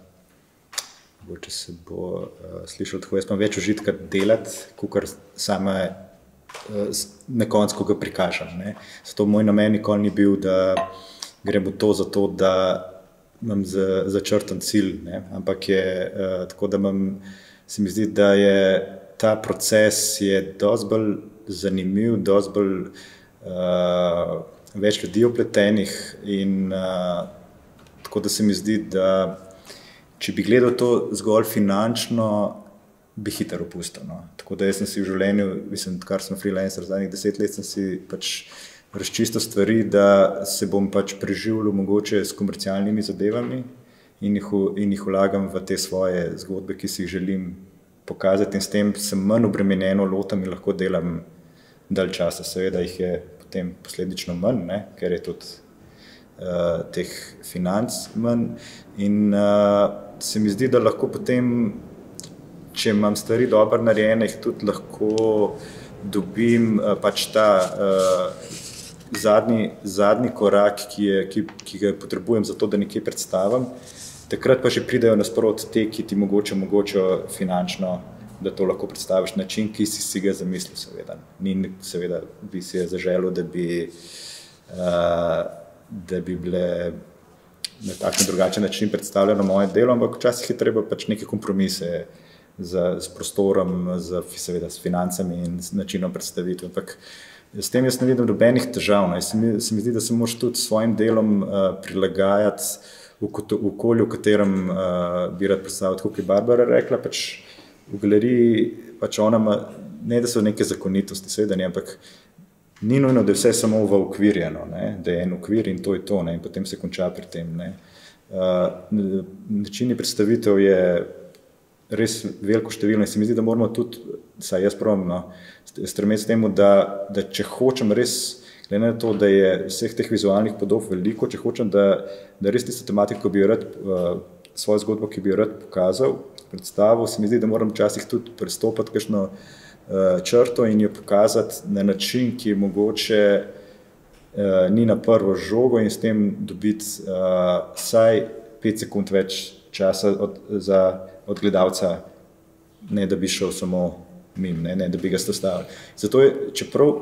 če se bo uh, slišal tako, jaz imam več užitka delati, kakor sama uh, na koncu, ko ga prikažem. Ne. Zato moj namen nikoli ni bil, da grem v to zato, da imam za, začrtan cilj, ne. Ampak je uh, tako, da imam, se mi zdi, da je ta proces je dosti bolj zanimiv, dosti bolj uh, več ljudi opletenih in uh, tako, da se mi zdi, da če bi gledal to zgolj finančno, bi hitro opustil. No. Tako da jaz sem si v življenju, mislim, kar sem freelancer zadnjih deset let, sem si pač razčistil stvari, da se bom pač preživljal mogoče s komercialnimi zadevami in jih, in jih vlagam v te svoje zgodbe, ki si jih želim pokazati in s tem sem manj obremenjeno lotam in lahko delam dalj časa. Seveda jih je potem posledično manj, ne, ker je tudi uh, teh financ manj in uh, se mi zdi, da lahko potem, če imam stvari dobro narejene, jih tudi lahko dobim uh, pač ta uh, zadnji, zadnji korak, ki, je, ki, ki ga potrebujem za to, da nekaj predstavim. Takrat pa že pridejo nasprot te, ki ti mogoče omogočajo finančno, da to lahko predstaviš na način, ki si si ga zamislil, seveda. Ni seveda bi si zaželel, da bi, uh, da bi bile na tak drugačen način predstavljeno moje delo, ampak včasih je treba pač neke kompromise za, s prostorom, za, seveda s financami in s načinom predstavitve. Ampak s tem jaz ne vidim nobenih težav. No. Se, mi, se mi zdi, da se moraš tudi s svojim delom uh, prilagajati v, v okolju, v katerem uh, bi rad predstavljati, kot je Barbara rekla, pač v galeriji, pač ona ima, ne da so neke zakonitosti, seveda ne, ampak ni nujno, da je vse samo v okvirjeno, ne? Da je en okvir in to je to, ne? In potem se konča pri tem. Ne? Uh, načini predstavitev je res veliko število in se mi zdi, da moramo tudi, saj jaz pravim, no, stremeti s temu, da, da če hočem res, glede na to, da je vseh teh vizualnih podob veliko, če hočem, da, da res tisto tematiko, ki bi jo rad, uh, svojo zgodbo, ki bi jo rad pokazal, predstavil, se mi zdi, da moram včasih tudi prestopati kakšno črto in jo pokazati na način, ki je mogoče uh, ni na prvo žogo in s tem dobiti uh, vsaj pet sekund več časa od, za, od gledalca, ne da bi šel samo mim, ne, ne da bi ga stavili. Zato je, čeprav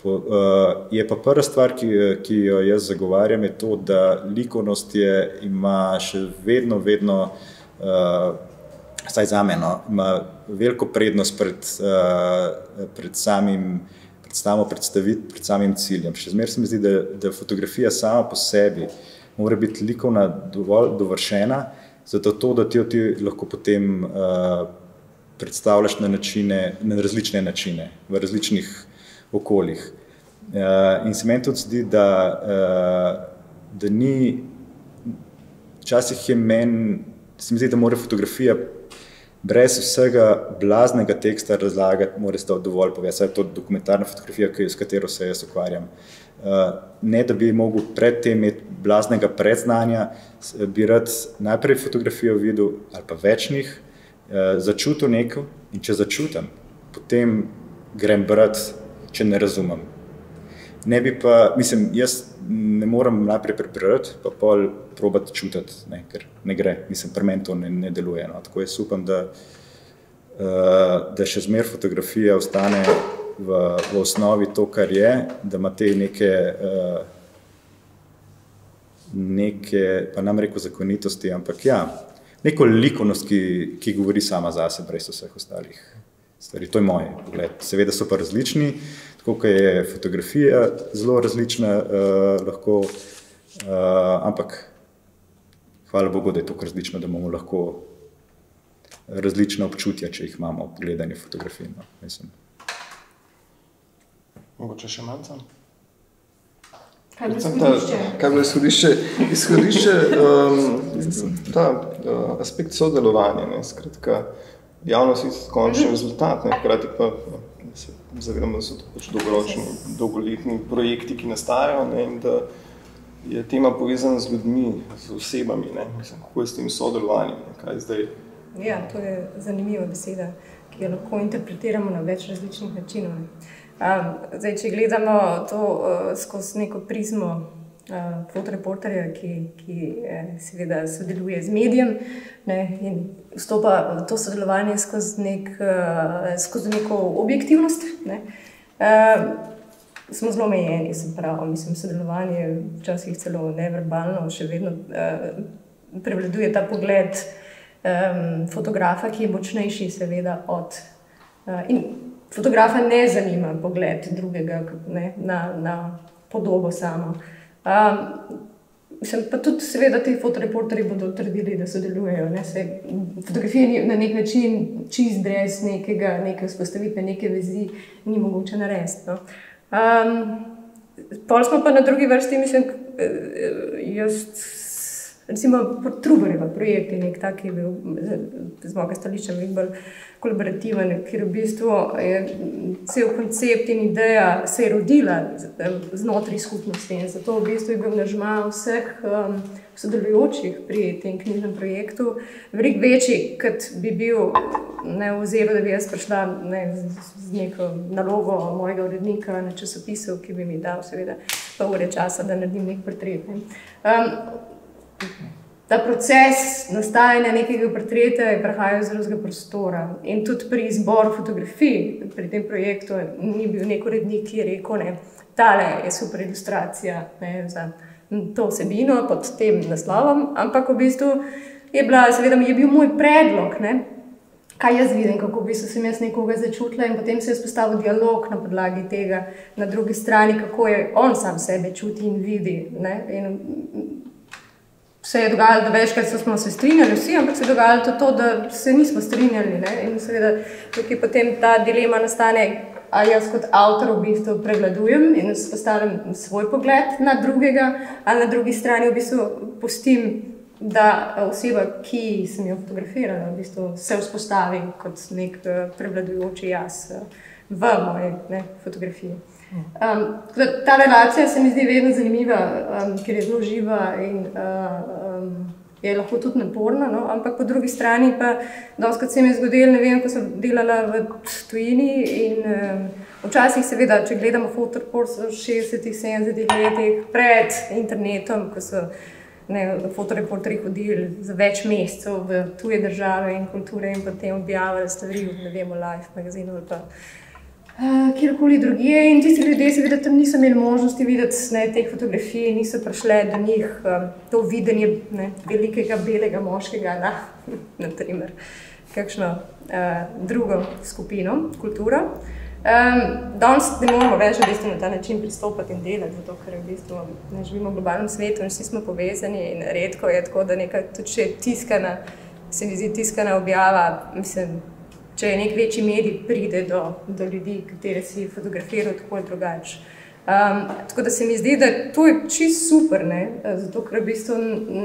Po, uh, je pa prva stvar, ki, ki jo jaz zagovarjam, je to, da likovnost je, ima še vedno, vedno, uh, vsaj zame, no, ima veliko prednost pred, uh, pred samim, pred samo predstavit, pred samim ciljem. Še zmeraj se mi zdi, da, da fotografija sama po sebi mora biti likovna dovolj dovršena, zato to, da ti jo ti lahko potem uh, predstavljaš na načine, na različne načine, v različnih okoljih. Uh, in se meni tudi zdi, da, uh, da ni, včasih je meni, se mi zdi, da mora fotografija brez vsega blaznega teksta razlagati, mora sta dovolj povedati, saj je to dokumentarna fotografija, s katero se jaz ukvarjam. Uh, ne, da bi mogel pred tem imeti blaznega predznanja, bi rad najprej fotografijo videl, ali pa večnih, uh, začutil neko, in če začutim, potem grem brati, če ne razumem. Ne bi pa, mislim, jaz ne moram najprej prebrati, pa pol probati čutiti, ne, ker ne gre, mislim, pri meni to ne, ne deluje. No. Tako jaz upam, da, uh, da še zmer fotografija ostane v, v osnovi to, kar je, da ima te neke, uh, neke, pa nam rekel zakonitosti, ampak ja, neko likovnost, ki, ki govori sama zase, brez vseh ostalih stvari. To je moje pogled. Seveda so pa različni, tako kot je fotografija zelo različna, uh, lahko, uh, ampak hvala Bogu, da je to različno, da imamo lahko različna občutja, če jih imamo ob gledanju fotografij. No, mislim. Mogoče še malce? Kaj je izhodišče? Kaj je izhodišče? Izhodišče, um, ta uh, aspekt sodelovanja, ne, skratka, javnost je končni rezultat, ne, hkrati pa se zavedamo, da so to pač dolgoročni, dolgoletni projekti, ki nastajajo, ne, in da je tema povezana z ljudmi, z osebami, ne, mislim, kako je s tem sodelovanjem, ne, kaj je zdaj. Ja, to je zanimiva beseda, ki jo lahko interpretiramo na več različnih načinov. Um, zdaj, če gledamo to uh, skozi neko prizmo uh, fotoreporterja, ki, ki eh, seveda sodeluje z medijem, ne, in vstopa to sodelovanje skozi, nek, uh, skozi neko objektivnost, ne, uh, smo zelo omejeni, se pravi, mislim, sodelovanje včasih celo neverbalno, še vedno uh, prevladuje ta pogled um, fotografa, ki je močnejši seveda od uh, in fotografa ne zanima pogled drugega, ne, na, na podobo samo. Um, mislim, pa tudi seveda ti fotoreporterji bodo trdili, da sodelujejo. Ne, se, fotografija ni na nek način čist brez nekega, neke vzpostavitve, neke vezi ni mogoče narediti. No. Um, pol smo pa na drugi vrsti, mislim, jaz, recimo Trubarjeva projekt je nek tak, ki je bil z mojega stališča veliko bolj kolaborativen, ker v bistvu je cel koncept in ideja se je rodila znotraj skupnosti in zato v bistvu je bil angažma vseh um, sodelujočih pri tem knjižnem projektu veliko večji, kot bi bil ne, v oziru, da bi jaz prišla ne, z, z neko nalogo mojega urednika na časopisu, ki bi mi dal seveda pol ure časa, da naredim nek portret. Ne. Um, Ta proces nastajanja nekega portreta je prihajal iz drugega prostora in tudi pri izboru fotografij pri tem projektu ni bil nek urednik, ki je rekel, ne, tale je super ilustracija ne, za to vsebino pod tem naslovom, ampak v bistvu je, bila, seveda, je bil moj predlog, ne, kaj jaz vidim, kako v bistvu sem jaz nekoga začutila in potem se je vzpostavil dialog na podlagi tega na drugi strani, kako je on sam sebe čuti in vidi. Ne, in, se je dogajalo, da večkrat smo se strinjali vsi, ampak se je dogajalo to, to, da se nismo strinjali. Ne? In seveda tukaj potem ta dilema nastane, ali jaz kot avtor v bistvu prevladujem in vzpostavljam svoj pogled na drugega, ali na drugi strani v bistvu pustim, da oseba, ki sem jo fotografirala, v bistvu se vzpostavi kot nek prevladujoči jaz v moje ne, fotografiji. Um, ta relacija se mi zdi vedno zanimiva, um, ker je zelo živa in uh, um, je lahko tudi naporna, no? Ampak po drugi strani pa dostikrat se mi je zgodilo, ne vem, ko sem delala v tujini in um, včasih seveda, če gledamo fotoreports v šestdesetih, sedemdesetih letih pred internetom, ko so ne, fotoreporterji hodili za več mesecev v tuje države in kulture in potem objavili stvari, ne vemo, Life magazinu ali pa uh, kjerkoli drugje in tisti ljudje seveda tam niso imeli možnosti videti ne, teh fotografij, niso prišle do njih um, to videnje ne, velikega belega moškega na, na primer, kakšno uh, drugo skupino, kulturo. Um, danes ne moramo več v bistvu na ta način pristopati in delati, zato ker v bistvu ne živimo v globalnem svetu in vsi smo povezani in redko je tako, da neka tudi če tiskana, se mi zdi tiskana objava, mislim, če je nek večji medij, pride do, do ljudi, katere si fotografiral tako in drugače. Um, tako da se mi zdi, da to je čist super, ne? Zato ker v bistvu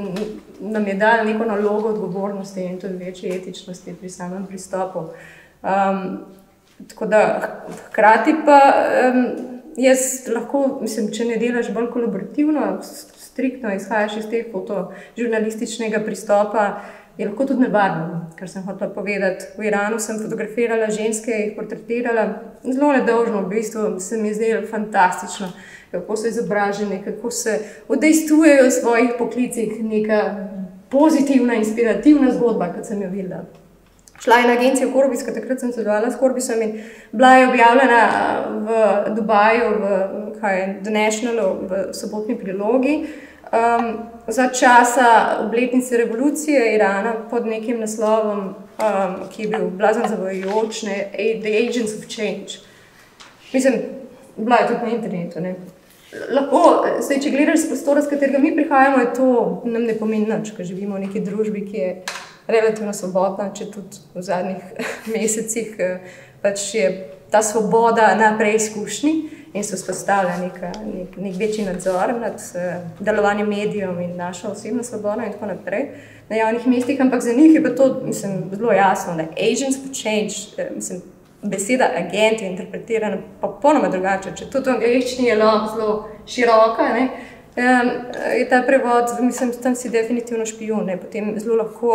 nam je dal neko nalogo odgovornosti in tudi večje etičnosti pri samem pristopu. Um, Tako da hkrati pa um, jaz lahko, mislim, če ne delaš bolj kolaborativno, striktno izhajaš iz teh fotožurnalističnega pristopa, je lahko tudi nevarno, kar sem hotela povedati. V Iranu sem fotografirala ženske, jih portretirala, zelo nedolžno, v bistvu se mi je zdelo fantastično, kako so izobraženi, kako se udejstvujejo v svojih poklicih, neka pozitivna, inspirativna zgodba, kot sem jo videla. Šla je na agencijo Corbis, ker takrat sem sodelovala s Corbisom in bila je objavljena v Dubaju, v kaj, The Nationalu, v sobotni prilogi, um, za časa obletnice revolucije Irana pod nekim naslovom, um, ki je bil blazno zavajajoč, ne, The Agents of Change. Mislim, bila je tudi na internetu, ne. Lahko, zdaj, če gledaš z prostora, s katerega mi prihajamo, je to nam ne pomeni nič, ker živimo v neki družbi, ki je relativno svobodna, če tudi v zadnjih mesecih pač je ta svoboda na preizkušnji in se vzpostavlja neka, nek, nek večji nadzor nad delovanjem medijev in našo osebno svobodo in tako naprej na javnih mestih, ampak za njih je pa to, mislim, zelo jasno, da Agents for Change, mislim, beseda agent je interpretirana popolnoma drugače, če tudi v angleščini je zelo široka, ne, Um, je ta prevod, mislim, tam si definitivno špijun, ne, potem zelo lahko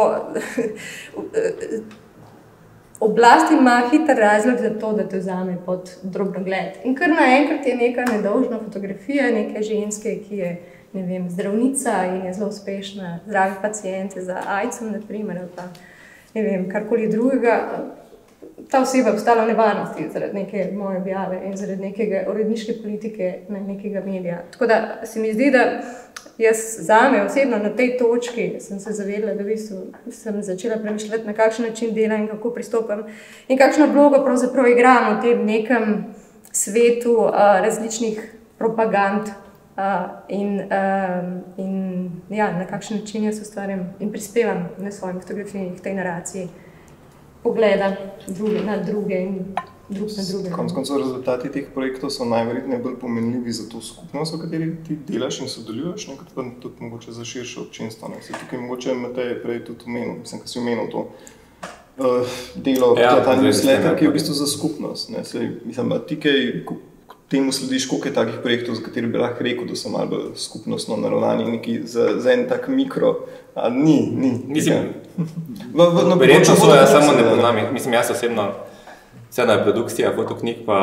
oblast ima hiter razlog za to, da te vzame pod drobnogled. In kar naenkrat je neka nedolžna fotografija neke ženske, ki je, ne vem, zdravnica in je zelo uspešna, zdravi pacijente za AIDS-om, na primer, ali pa, ne vem, karkoli drugega. Ta oseba je ostala v nevarnosti zaradi neke moje objave in zaradi nekega uredniške politike, ne, nekega medija. Tako da se mi zdi, da jaz zame osebno na tej točki sem se zavedla, da v bistvu sem začela premišljati, na kakšen način delam in kako pristopam in kakšno vlogo pravzaprav igram v tem nekem svetu uh, različnih propagand uh, in, uh, in ja, na kakšen način jaz ustvarjam in prispevam na svojim fotografijah tej naraciji. Pogleda druge, na druge in drug na druge. Konec koncev rezultati teh projektov so najverjetneje bolj pomenljivi za to skupnost, v kateri ti delaš in sodeluješ, nekaj pa tudi mogoče za širše občinstvo. Ne? Se tukaj mogoče Matej prej tudi omenil, mislim, ko si omenil to uh, delo, ja, ta newsletter, ki je v bistvu za skupnost. Ne? Se, mislim, ti kaj temu slediš, koliko je takih projektov, za kateri bi lahko rekel, da so malo bolj skupnostno naravnani, neki za, za en tak mikro, a ni, ni. Mislim, verjetno so, jaz samo ne poznam, mislim, jaz osebno, vseeno je produkcija fotoknjig pa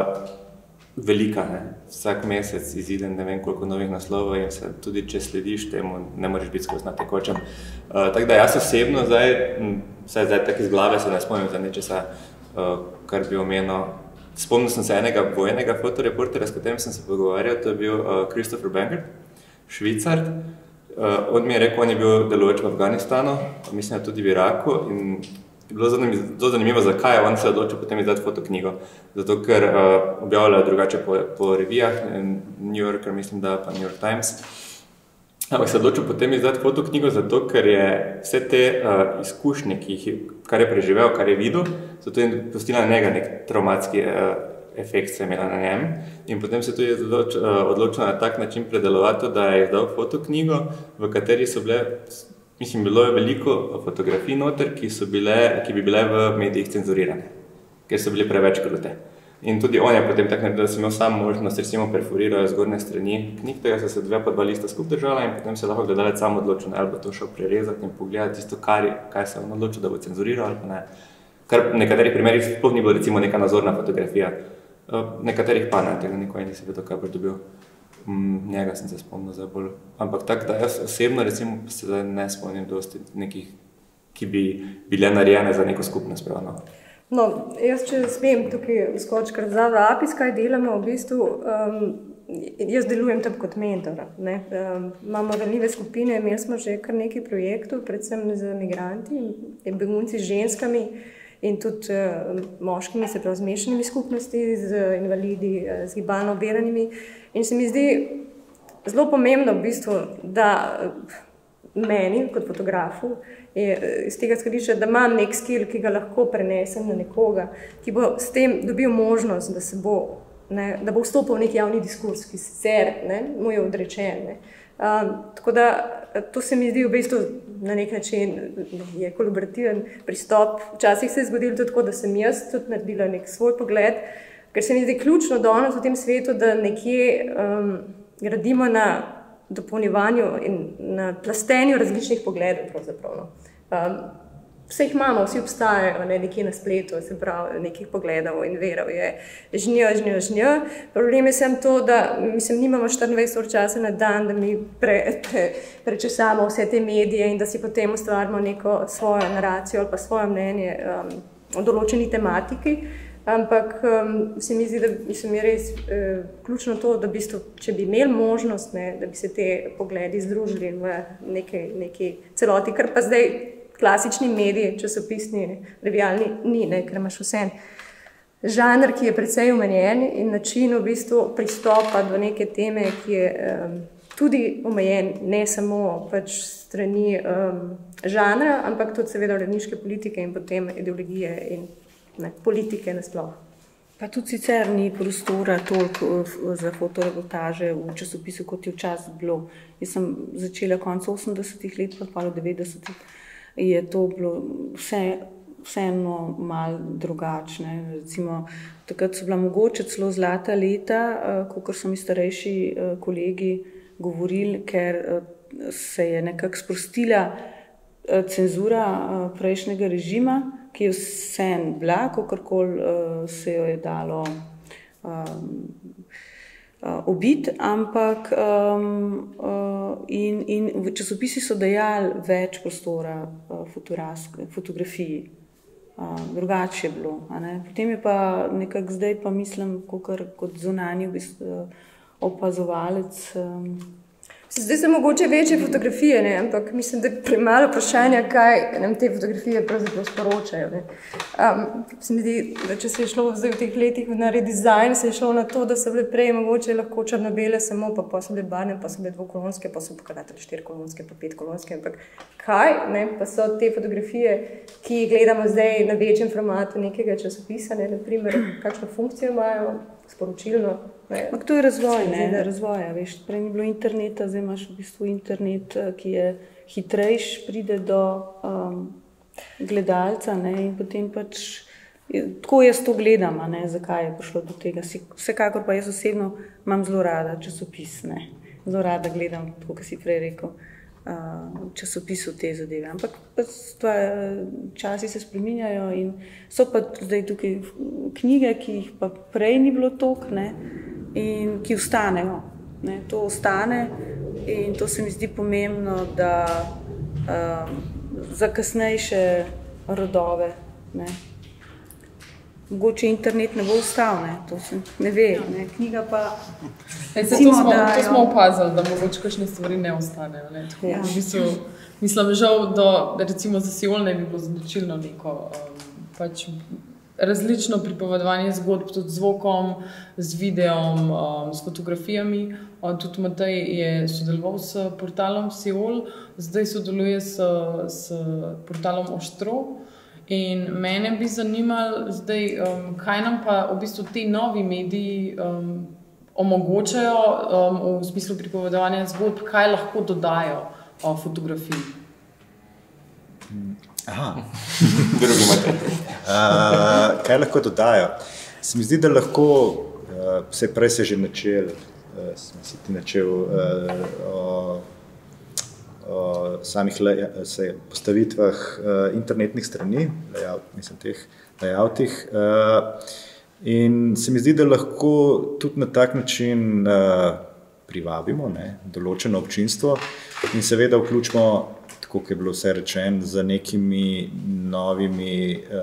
velika, ne. Vsak mesec izidem ne vem koliko novih naslovov in se tudi če slediš temu, ne moreš biti skozi na tekočem. Uh, tako da jaz osebno zdaj, vsaj zdaj tak iz glave se ne spomnim za nečesa, uh, kar bi omenil. Spomnil sem se enega vojnega fotoreportera, s katerim sem se pogovarjal, to je bil uh, Christopher Banger, Švicar. Uh, on mi je rekel, on je bil delujoč v Afganistanu, mislim, tudi v Iraku in je bilo zelo zanimivo, zakaj je on se odločil potem izdati fotoknjigo. Zato, ker uh, objavljajo drugače po, po revijah, New Yorker, mislim, da pa New York Times. Ampak se odločil potem izdati fotoknjigo zato, ker je vse te uh, izkušnje, ki jih, kar je preživel, kar je videl, zato je postila na njega nek traumatski uh, efekt se imela na njem. In potem se tudi odločil, uh, odločil na tak način predelovati, da je izdal fotoknjigo, v kateri so bile, mislim, bilo je veliko fotografij noter, ki, so bile, ki bi bile v medijih cenzurirane, ker so bile preveč krute. In tudi on je potem tak naredil, da sem imel sam možnost, recimo perforirajo zgornje strani knjig, tega so se dve pa dva lista skup držala in potem se lahko gledalec sam odločil, ali bo to šel prerezati in pogledati tisto, kar, kaj se on odločil, da bo cenzuriral ali pa ne. Kar v nekaterih primerih sploh ni bilo recimo neka nazorna fotografija, nekaterih pa ne, tega nikoli nisem vedel, kaj boš dobil. Njega sem se spomnil zdaj bolj, ampak tako da jaz osebno recimo se zdaj ne spomnim dosti nekih, ki bi bile narejene za neko skupnost pravno. No, jaz, če smem tukaj skočiti, ker za Apis, kaj delamo, v bistvu, um, jaz delujem tam kot mentor. Ne? Um, imamo ranljive skupine, imeli smo že kar nekaj projektov, predvsem z migranti in begunci, z ženskami in tudi uh, moškimi, se pravi z mešanimi skupnosti, z invalidi, z gibalno oviranimi. In se mi zdi zelo pomembno, v bistvu, da meni kot fotografu je iz tega izhodišča, da imam nek skill, ki ga lahko prenesem na nekoga, ki bo s tem dobil možnost, da se bo, ne, da bo vstopil v nek javni diskurs, ki sicer ne, mu je odrečen. Ne. Um, tako da to se mi zdi v bistvu na nek način je kolaborativen pristop. Včasih se je zgodilo tudi tako, da sem jaz tudi naredila nek svoj pogled, ker se mi zdi ključno danes v tem svetu, da nekje um, gradimo na dopolnjevanju in na plastenju različnih pogledov pravzaprav. No. Um, vse jih imamo, vsi obstajajo ne, nekje na spletu, se pravi, nekih pogledov in verov je žnjo, žnjo, žnjo. Problem je sem to, da mislim, nimamo štiriindvajset ur časa na dan, da mi pre, pre, prečesamo vse te medije in da si potem ustvarimo neko svojo naracijo ali pa svoje mnenje um, o določeni tematiki. Ampak um, se mi zdi, da mislim, je res eh, ključno to, da v bistvu, če bi imeli možnost, ne, da bi se te pogledi združili v neki, neki celoti, kar pa zdaj klasični mediji, časopisni, revijalni, ni, ne, ker imaš vse žanr, ki je precej omenjen in način v bistvu pristopa do neke teme, ki je um, tudi omejen, ne samo pač strani um, žanra, ampak tudi seveda uredniške politike in potem ideologije in ne, politike nasploh. Pa tudi sicer ni prostora toliko za fotoreportaže v časopisu, kot je včasih bilo. Jaz sem začela konec osemdesetih let, pa v devetdesetih. Je to bilo vse, vseeno malo drugačne. Recimo, takrat so bila mogoče celo zlata leta, kakor so mi starejši kolegi govorili, ker se je nekako sprostila cenzura prejšnjega režima, ki je vseeno bila, kakorkoli se jo je dalo um, ubiti, ampak um, in, in v časopisi so dajali več prostora fotografiji. Uh, drugače je bilo. A ne? Potem je pa nekako zdaj pa mislim, kakor, kot zunanji opazovalec. Um, Zdaj so mogoče večje fotografije, ne? Ampak mislim, da je premalo vprašanja, kaj nam te fotografije pravzaprav sporočajo. Ne? Um, se mi zdi, da če se je šlo zdaj v teh letih na redizajn, se je šlo na to, da so bile prej mogoče lahko črno-bele samo, pa, pa so bile barvne, pa so bile dvokolonske, pa so pokazali štirikolonske, pa petkolonske. Ampak kaj ne? Pa so te fotografije, ki jih gledamo zdaj na večjem formatu nekega časopisa, ne? Naprimer, kakšno funkcijo imajo, sporočilno. Ampak to je razvoj, ne, razvoja, veš, prej ni bilo interneta, zdaj imaš v bistvu internet, ki je hitrejš, pride do um, gledalca, ne, in potem pač, tako jaz to gledam, ne, zakaj je prišlo do tega. Vsekakor pa jaz osebno imam zelo rada časopis, ne, zelo rada gledam, tako, kot si prej rekel, uh, časopisu te zadeve. Ampak pa časi se spreminjajo in so pa zdaj tukaj knjige, ki jih pa prej ni bilo toliko, ne, in ki ostanejo. Ne, to ostane in to se mi zdi pomembno, da um, za kasnejše rodove. Ne. Mogoče internet ne bo ostal, ne, to se ne ve, ne, knjiga pa... E, se, to, smo, to smo opazili, da mogoče kakšne stvari ne ostanejo. Ne. Tako, ja. v bistvu, mislim, žal, da recimo za Seul ne bi bilo značilno neko um, pač različno pripovedovanje zgodb, tudi z zvokom, z videom, um, s fotografijami. Um, tudi Matej je sodeloval s portalom Seul, zdaj sodeluje s, s portalom Oštro. In mene bi zanimalo zdaj, um, kaj nam pa v bistvu ti novi mediji um, omogočajo um, v smislu pripovedovanja zgodb, kaj lahko dodajo o fotografiji. Aha. Drugi Matej. Uh, kaj lahko dodajo? Se mi zdi, da lahko, uh, vse prej se že načel, uh, sem se ti načel uh, o, o samih le, se, postavitvah uh, internetnih strani, layout, mislim, teh layoutih. Uh, in se mi zdi, da lahko tudi na tak način uh, privabimo ne, določeno občinstvo in seveda vključimo, tako je bilo vse rečeno, za nekimi novimi uh,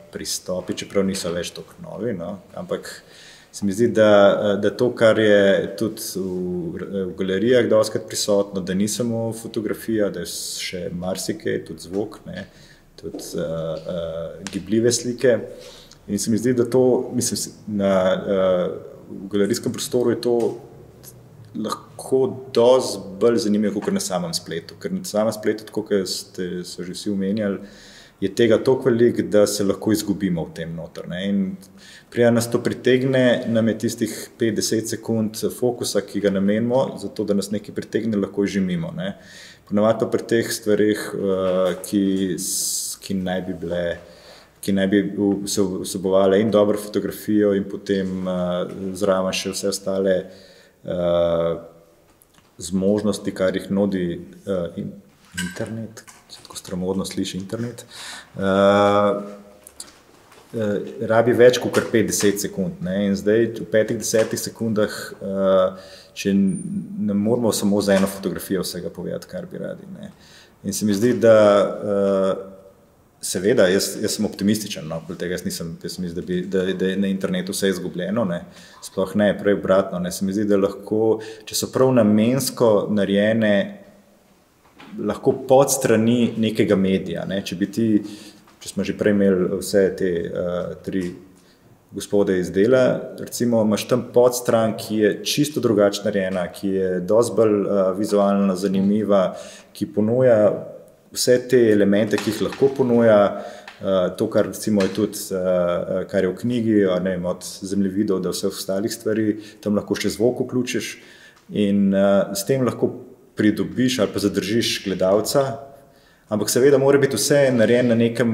pristopi, čeprav niso več tako novi, no? Ampak se mi zdi, da, da to, kar je tudi v, v galerijah dostakrat prisotno, da ni samo fotografija, da je še marsikaj, tudi zvok, ne? Tudi uh, uh, gibljive slike. In se mi zdi, da to, mislim, na, uh, v galerijskem prostoru je to lahko dosti bolj zanimivo, kot na samem spletu. Ker na samem spletu, tako kot ste so že vsi omenjali, je tega toliko veliko, da se lahko izgubimo v tem noter. Ne? In prija nas to pritegne, nam je tistih pet do deset sekund fokusa, ki ga namenimo, zato da nas nekaj pritegne, lahko živimo. Ne? Ponavadi pa pri teh stvarih, ki, ki naj bi bile, ki naj bi se vsebovale in dobro fotografijo in potem zraven še vse ostale Uh, zmožnosti, kar jih nudi uh, in, internet, se tako stromodno sliši internet, uh, uh, rabi več kot pet do deset sekund. Ne? In zdaj v petih do desetih sekundah, uh, če ne moramo samo za eno fotografijo vsega povedati, kar bi radi. Ne? In se mi zdi, da uh, seveda, jaz, jaz sem optimističen, no, tega jaz nisem pesimist, da, bi, da, da je na internetu vse izgubljeno, ne. Sploh ne, prej obratno, ne. Se mi zdi, da lahko, če so prav namensko narejene, lahko pod strani nekega medija, ne. Če bi ti, če smo že prej imeli vse te uh, tri gospode iz dela, recimo imaš tam pod stran, ki je čisto drugače narejena, ki je dosti bolj uh, vizualno zanimiva, ki ponuja vse te elemente, ki jih lahko ponuja, to, kar recimo je tudi, kar je v knjigi, ne vem, od zemljevidov do vseh ostalih stvari, tam lahko še zvok vključiš in s tem lahko pridobiš ali pa zadržiš gledalca, ampak seveda mora biti vse narejeno na nekem,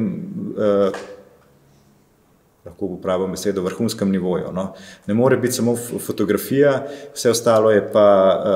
lahko uporabim besedo, vrhunskem nivoju. No? Ne more biti samo fotografija, vse ostalo je pa,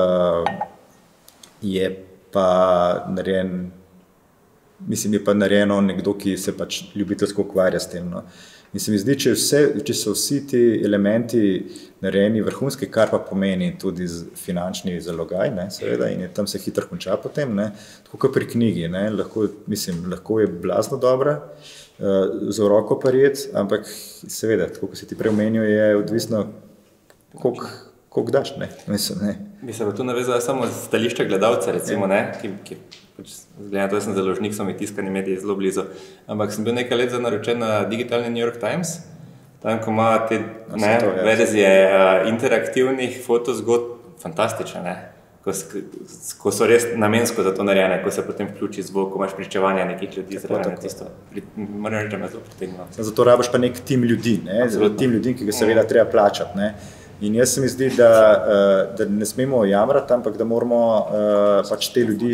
je pa narejen Mislim, je pa narejeno nekdo, ki se pač ljubiteljsko ukvarja s tem. No. In se mi zdi, če, vse, če so vsi ti elementi narejeni vrhunski, kar pa pomeni tudi finančni zalogaj, ne, seveda, in je tam se hitro konča potem, ne, tako kot pri knjigi, ne, lahko, mislim, lahko je blazno dobra, uh, za roko parijeti, ampak seveda, tako kot si ti prej omenil, je odvisno, koliko koliko daš, ne, mislim, ne. Bi se pa tu navezala samo stališče gledalca, recimo, ne, ki, ki pač, zgledam, to sem založnik, so mi tiskani mediji zelo blizu, ampak sem bil nekaj let naročen na digitalni New York Times, tam, ko ima te ne, to, ja. verzije uh, interaktivnih fotozgodb, fantastične, ne, ko, ko so res namensko za to narejene, ko se potem vključi zvok, ko imaš pričevanja nekih ljudi, zraven tisto, pri, moram reči, da me zelo pritegnilo. Zato rabiš pa nek tim ljudi, ne, tim ljudi, ki ga seveda treba plačati, ne. In jaz se mi zdi, da, da ne smemo jamrati, ampak da moramo pač te ljudi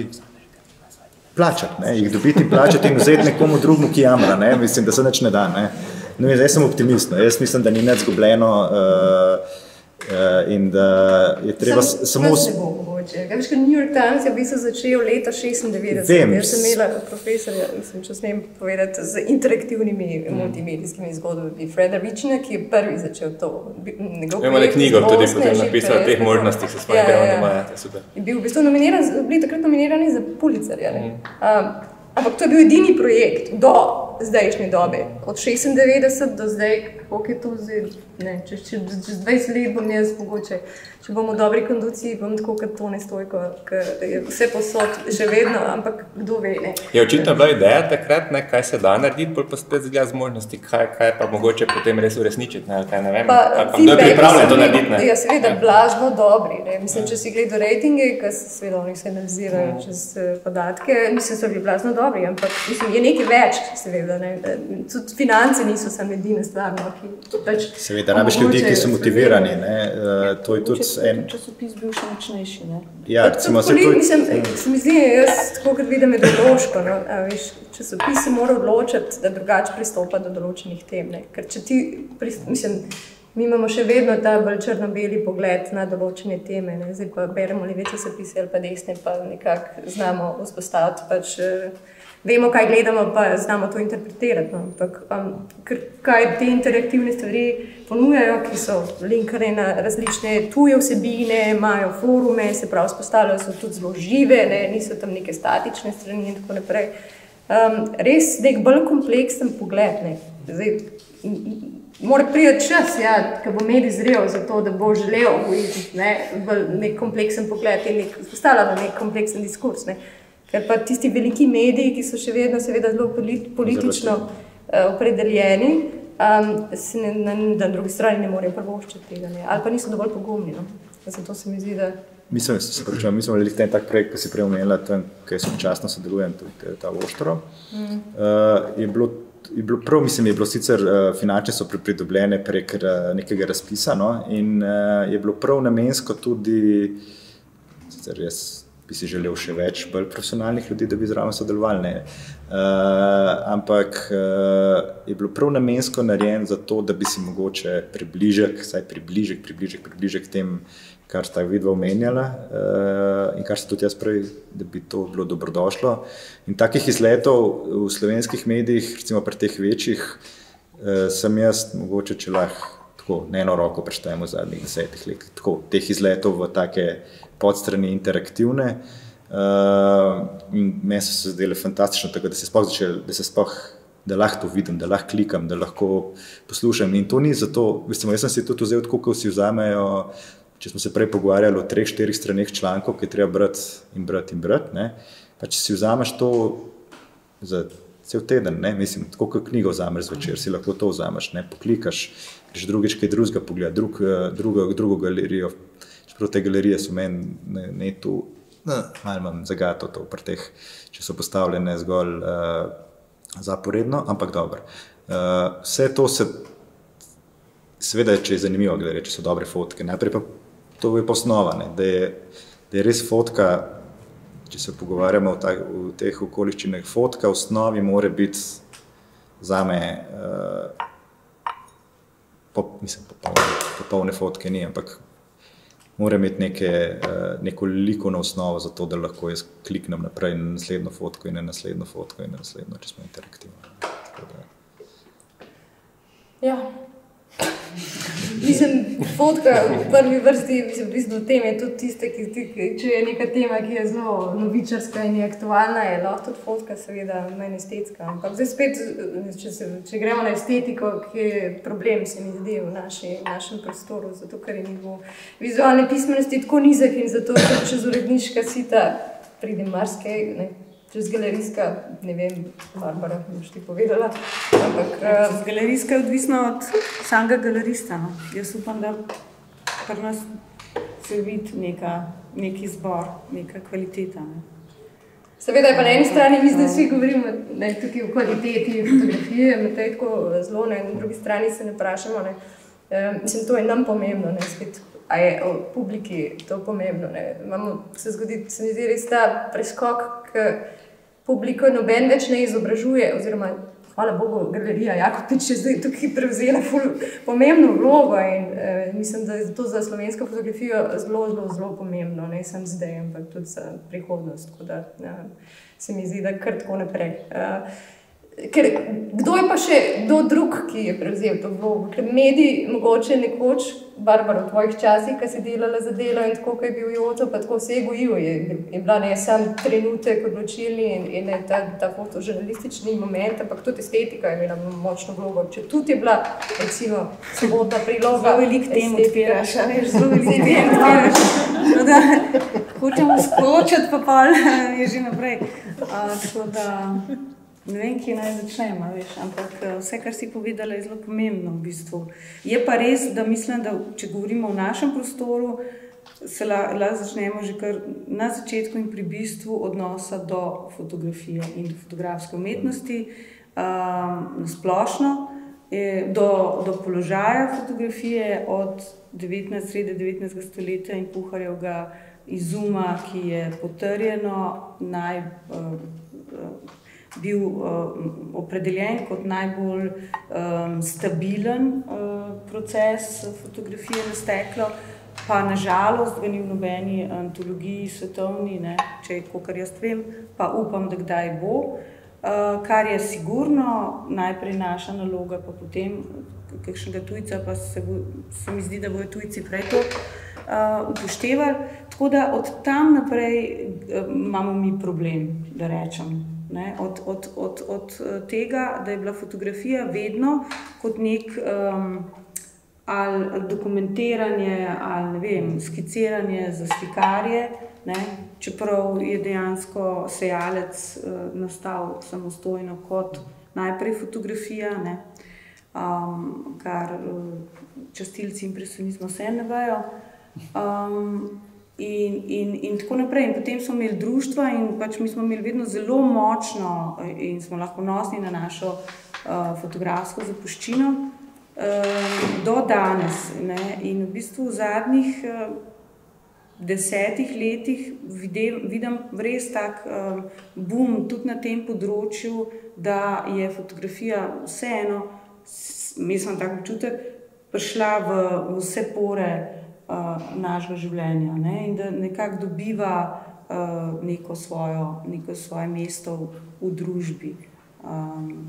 plačati, ne? Jih dobiti, plačati in vzeti nekomu drugmu, ki jamra, ne? Mislim, da se nič ne da. Ne? No, zdaj sem optimist, no? Jaz mislim, da ni nič zgubljeno uh, uh, in da je treba Sam, samo... Sam ne bo mogoče. Veš, ker New York Times je v bistvu začel leta šestindevetdeset. Vem. Jaz sem imela profesorja, mislim, če smem povedati, z interaktivnimi mm. multimedijskimi zgodbami. Freda Vičina, ki je prvi začel to. Vemo, da je knjigo tudi potem napisal o teh možnostih, se svojim gremo doma, to je super. Je bil v bistvu nominiran, bili takrat nominirani za Pulitzerja. Mm. Um, ampak to je bil edini projekt do zdajšnje dobe. Od šestindevetdeset do zdaj, koliko je to zdaj, ne, čez, čez dvajset let bom jaz mogoče, če bom v dobri kondiciji, bom tako kot Tone Stojko, ker je vse posod še vedno, ampak kdo ve, ne. Je očitno bila ideja takrat, ne, kaj se da narediti, bolj pa spet zgleda zmožnosti, kaj, kaj pa mogoče potem res uresničiti, ne, kaj ne vem, pa, ali pa kdo je pripravljen to narediti, ne. Ja, seveda, blazno dobri, ne, mislim, če si gledal rejtinge, ki se seveda oni se analizirajo čez podatke, mislim, so bili blazno dobri, ampak mislim, je nekaj več, seveda, ne, tudi finance niso samo edina stvar, no, ki pač... Seveda, rabiš ljudi, ki so motivirani, ne, to je tudi en... Časopis bil še močnejši, ne? Ja, recimo se to... Mislim, se mi zdi, jaz tako kot vidim ideološko, no, a veš, časopis se mora odločiti, da drugače pristopa do določenih tem, ne, ker če ti, mislim, mi imamo še vedno ta bolj črno-beli pogled na določene teme, ne, zdaj pa beremo levi časopise ali pa desne, pa nekako znamo vzpostaviti, pač, vemo, kaj gledamo, pa znamo to interpretirati, no, ampak um, kaj te interaktivne stvari ponujajo, ki so linkane na različne tuje vsebine, imajo forume, se pravi, vzpostavljajo so tudi zelo žive, ne, niso tam neke statične strani in tako naprej. Um, res nek bolj kompleksen pogled, ne. Zdaj, mora priti čas, ja, ko bo medij zrel za to, da bo želel iti ne, v nek kompleksen pogled in nek, postavljati nek kompleksen diskurs. Ne. Ker pa tisti veliki mediji, ki so še vedno seveda zelo politično uh, opredeljeni, um, se ne, na, na drugi strani ne morejo prvoščiti tega, ne. Ali pa niso dovolj pogumni. No. Zato se mi zdi, da... Mi smo, se pričujem, mi smo veliko ten tak projekt, ki si prej omenila, ki so časno sodelujem, tudi ta Oštro. Mm. Uh, je, bilo, je bilo prav, mislim, je bilo sicer uh, finančne so pridobljene prek uh, nekega razpisa, no, in uh, je bilo prav namensko tudi, sicer jaz bi si želel še več bolj profesionalnih ljudi, da bi zraven sodelovali, ne. Uh, ampak uh, je bilo prav namensko narejen za to, da bi si mogoče približek, saj približek, približek, približek tem, kar sta vidva omenjala uh, in kar se tudi jaz prej, da bi to bilo dobrodošlo. In takih izletov v slovenskih medijih, recimo pri teh večjih, uh, sem jaz mogoče, če lahko tako na eno roko preštejemo v zadnjih desetih let, tako teh izletov v take podstrani interaktivne uh, in meni so se zdele fantastično, tako da se sploh začel, da se sploh da lahko to vidim, da lahko klikam, da lahko poslušam. In to ni zato, mislim, jaz sem si tudi vzel, tako, ko si vzamejo, če smo se prej pogovarjali o treh, štirih straneh člankov, ki je treba brati in brati in brati, ne, pa če si vzameš to za cel teden, ne, mislim, tako kot knjigo vzameš zvečer, si lahko to vzameš, ne, poklikaš, greš drugič kaj drugega pogleda, drug, drugo, drugo galerijo, čeprav te galerije so meni ne, ne tu, no, malo imam zagato to pri teh, če so postavljene zgolj uh, zaporedno, ampak dobro. Uh, vse to se, seveda, če je zanimivo gledati, če so dobre fotke, najprej pa to je pa osnova, ne, da, je, da je res fotka, če se pogovarjamo v, ta, v teh okoliščinah, fotka v osnovi mora biti zame, uh, pop, mislim, popolne, popolne fotke ni, ampak mora imeti neke, uh, neko likovno osnovo za to, da lahko jaz kliknem naprej na naslednjo fotko in na naslednjo fotko in na naslednjo, če smo interaktivni. Ja. Mislim, fotka v prvi vrsti, mislim, v tem je tudi tiste, ki, če je neka tema, ki je zelo novičarska in je aktualna, je lahko tudi fotka seveda manj estetska. Ampak zdaj spet, če, se, če gremo na estetiko, ki je problem, se mi zdi v naši, našem prostoru, zato ker je nivo vizualne pismenosti tako nizek in zato čez uredniška sita pride marsikaj, ne, čez galerijska, ne vem, Barbara, boš ti povedala, ampak... Uh, galerijska je odvisno od samega galerista, no. Jaz upam, da pri nas se vidi neka, nek izbor, neka kvaliteta, ne. Seveda je pa na eni strani, mi zdaj vsi govorimo, ne, tukaj o kvaliteti fotografije, me to je tako zelo, ne, na drugi strani se ne vprašamo, ne. Uh, mislim, to je nam pomembno, ne, spet, a je o publiki to pomembno, ne. Imamo, se zgodi, se mi zdi res ta preskok, k publiko noben več ne izobražuje, oziroma, hvala Bogu, galerija Jakopič je zdaj tukaj prevzela ful pomembno vlogo in eh, mislim, da je to za slovensko fotografijo zelo, zelo, zelo pomembno, ne samo zdaj, ampak tudi za prihodnost, tako da ja, se mi zdi, da kar tako naprej. Uh, ker kdo je pa še, kdo drug, ki je prevzel to vlogo? Ker mediji mogoče nekoč, Barbara, v tvojih časih, ki si delala za delo in tako, ko je bil Joto, pa tako vse je gojil, je, je bila ne sam trenutek odločilni in, in ne ta, ta fotožurnalistični moment, ampak tudi estetika je imela močno vlogo. Če tudi je bila, recimo, sobotna priloga. Zelo velik tem odpiraš, a veš, zelo velik tem odpiraš. Da, hočemo skočiti, pa pol je že naprej. A, tako da... Ne vem, kje naj začnem, veš, ampak vse, kar si povedala, je zelo pomembno v bistvu. Je pa res, da mislim, da če govorimo o našem prostoru, se lahko la začnemo že kar na začetku in pri bistvu odnosa do fotografije in do fotografske umetnosti, um, splošno, je, do, do položaja fotografije od devetnajstega, sredi devetnajstega stoletja in Puharjevega izuma, ki je potrjeno naj... Uh, bil uh, opredeljen kot najbolj um, stabilen uh, proces fotografije na steklo, pa nažalost ga ni v nobeni antologiji svetovni, ne, če je kakor jaz vem, pa upam, da kdaj bo, uh, kar je sigurno najprej naša naloga, pa potem kakšnega tujca, pa se, bo, se mi zdi, da bojo tujci prej to uh, upoštevali. Tako da od tam naprej uh, imamo mi problem, da rečem. Ne? Od, od, od, od tega, da je bila fotografija vedno kot nek um, ali dokumentiranje ali ne vem, skiciranje za slikarje, ne? Čeprav je dejansko sejalec uh, nastal samostojno kot najprej fotografija, ne? Um, kar uh, častilci impresionizma vse ne vejo. Um, In, in, in tako naprej. In potem smo imeli društva in pač mi smo imeli vedno zelo močno in smo lahko ponosni na našo uh, fotografsko zapuščino uh, do danes. Ne? In v bistvu v zadnjih uh, desetih letih vidim, vidim res tak um, boom tudi na tem področju, da je fotografija vseeno, mislim tak občutek, prišla v, v vse pore Uh, našega življenja, ne? In da nekako dobiva uh, neko, svojo, neko svoje mesto v, v družbi. Um,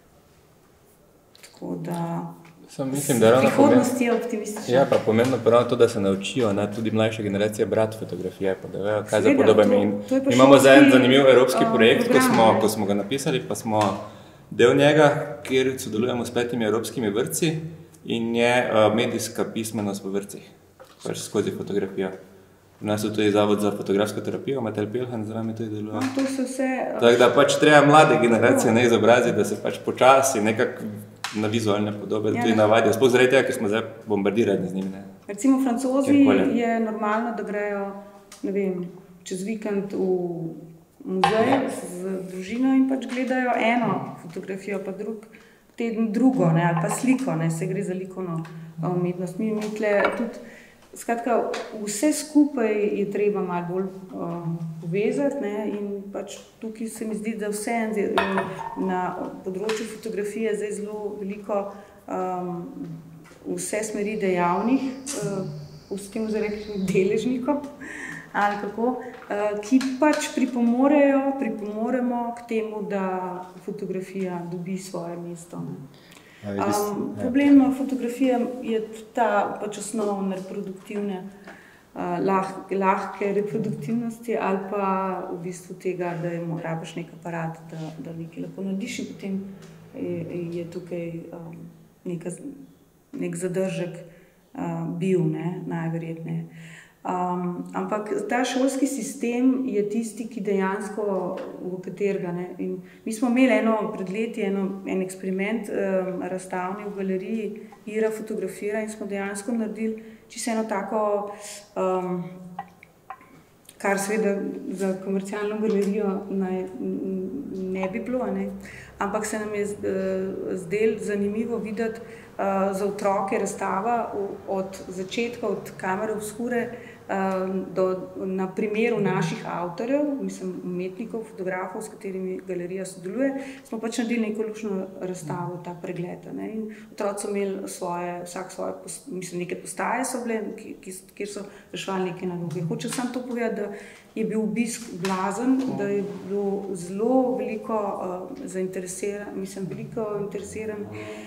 tako da Sam mislim, da prihodnost je optimistična. Ja, pa pomembno prav to, da se naučijo, ne, tudi mlajše generacije brati fotografije, pa da vejo, kaj za podobe. In imamo zdaj en zanimiv evropski uh, projekt, program, ko, smo, ko smo ga napisali, pa smo del njega, kjer sodelujemo s petimi evropskimi vrtci in je uh, medijska pismenost v vrtcih. Pač skozi fotografijo. V nas je tudi Zavod za fotografsko terapijo, Matej Pelhan z vami tudi deluje. No, to se vse... Tako da pač treba mlade generacije ne izobraziti, da se pač počasi nekako na vizualne podobe ja, tudi navadijo. Sploh zaradi tega, ker smo zdaj bombardirani z njim. Ne. Recimo Francozi je normalno, da grejo, ne vem, čez vikend v muzej z družino in pač gledajo eno fotografijo, pa drug teden drugo, ne, ali pa sliko, ne, se gre za likovno umetnost. Mi mitle tudi Skratka, vse skupaj je treba malo bolj um, povezati, ne? In pač tukaj se mi zdi, da vse na področju fotografije zdaj zelo veliko um, vse smeri dejavnih, uh, s tem zarekli deležnikov, ali kako, uh, ki pač pripomorejo, pripomoremo k temu, da fotografija dobi svoje mesto. Um, problem fotografije je ta pač osnovna reproduktivne, uh, lah, lahke reproduktivnosti ali pa v bistvu tega, da je rabiš nek aparat, da, da nekaj lahko narediš in potem je, je tukaj um, neka, nek zadržek uh, bil, ne, najverjetneje. Um, ampak ta šolski sistem je tisti, ki dejansko v katerega, ne, in mi smo imeli eno pred leti eno, en eksperiment um, razstavni v galeriji Ira fotografira in smo dejansko naredili čisto eno tako, um, kar seveda za komercialno galerijo ne, ne bi bilo, ne, ampak se nam je zdelo zanimivo videti uh, za otroke razstava od začetka, od kamere obskure Do, na primeru naših avtorjev, mislim, umetnikov, fotografov, s katerimi galerija sodeluje, smo pač naredili neko lušno razstavo, ta pregled. Ne? In otroci so imeli svoje, vsak svoje, mislim, neke postaje so bile, ki, ki, kjer so reševali neke naloge. Hočem samo to povedati, da je bil obisk blazen, da je bilo zelo veliko uh, zainteresiran, mislim, veliko interesiran.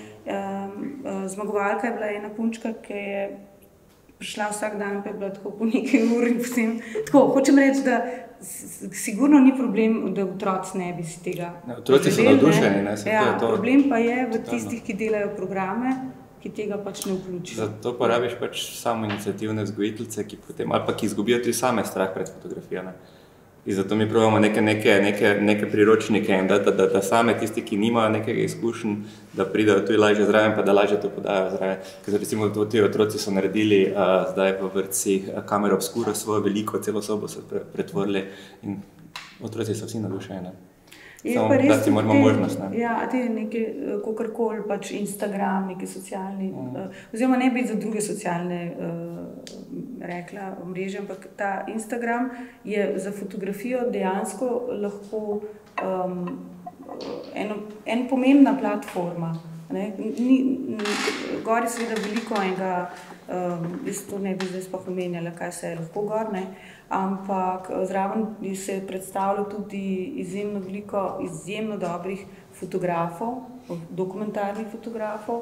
Um, uh, zmagovalka je bila ena punčka, ki je prišla vsak dan, pa je bila tako po nekaj ur in potem. Tako, hočem reči, da sigurno ni problem, da otroci ne bi si tega ne, otroci so navdušeni, ne? Ja, to, problem pa je v tistih, ki delajo programe, ki tega pač ne vključijo. Zato pa rabiš pač samo iniciativne vzgojiteljice, ki potem, ali pa ki izgubijo tudi same strah pred fotografijo. Ne? In zato mi probamo neke, neke, neke, neke priročnike in da, da, da, da same tisti, ki nimajo nekega izkušenj, da pridajo tudi lažje zraven, pa da lažje to podajo zraven. Ker recimo ti otroci so naredili uh, zdaj v vrtci kamero obskuro svojo veliko, celo sobo so pre, pretvorili in otroci so vsi navdušeni. Samo dati moramo možnost. Ne? Ja, te neke, kakorkoli, pač Instagram, neki socialni, mm. uh, oziroma ne biti za druge socialne uh, rekla omrežje, ampak ta Instagram je za fotografijo dejansko lahko um, eno, en pomembna platforma. Ne? Ni, gor je seveda veliko enega, um, jaz to ne bi zdaj sploh omenjala, kaj se je lahko gor, ne? Ampak zraven se je predstavljalo tudi izjemno veliko, izjemno dobrih fotografov, dokumentarnih fotografov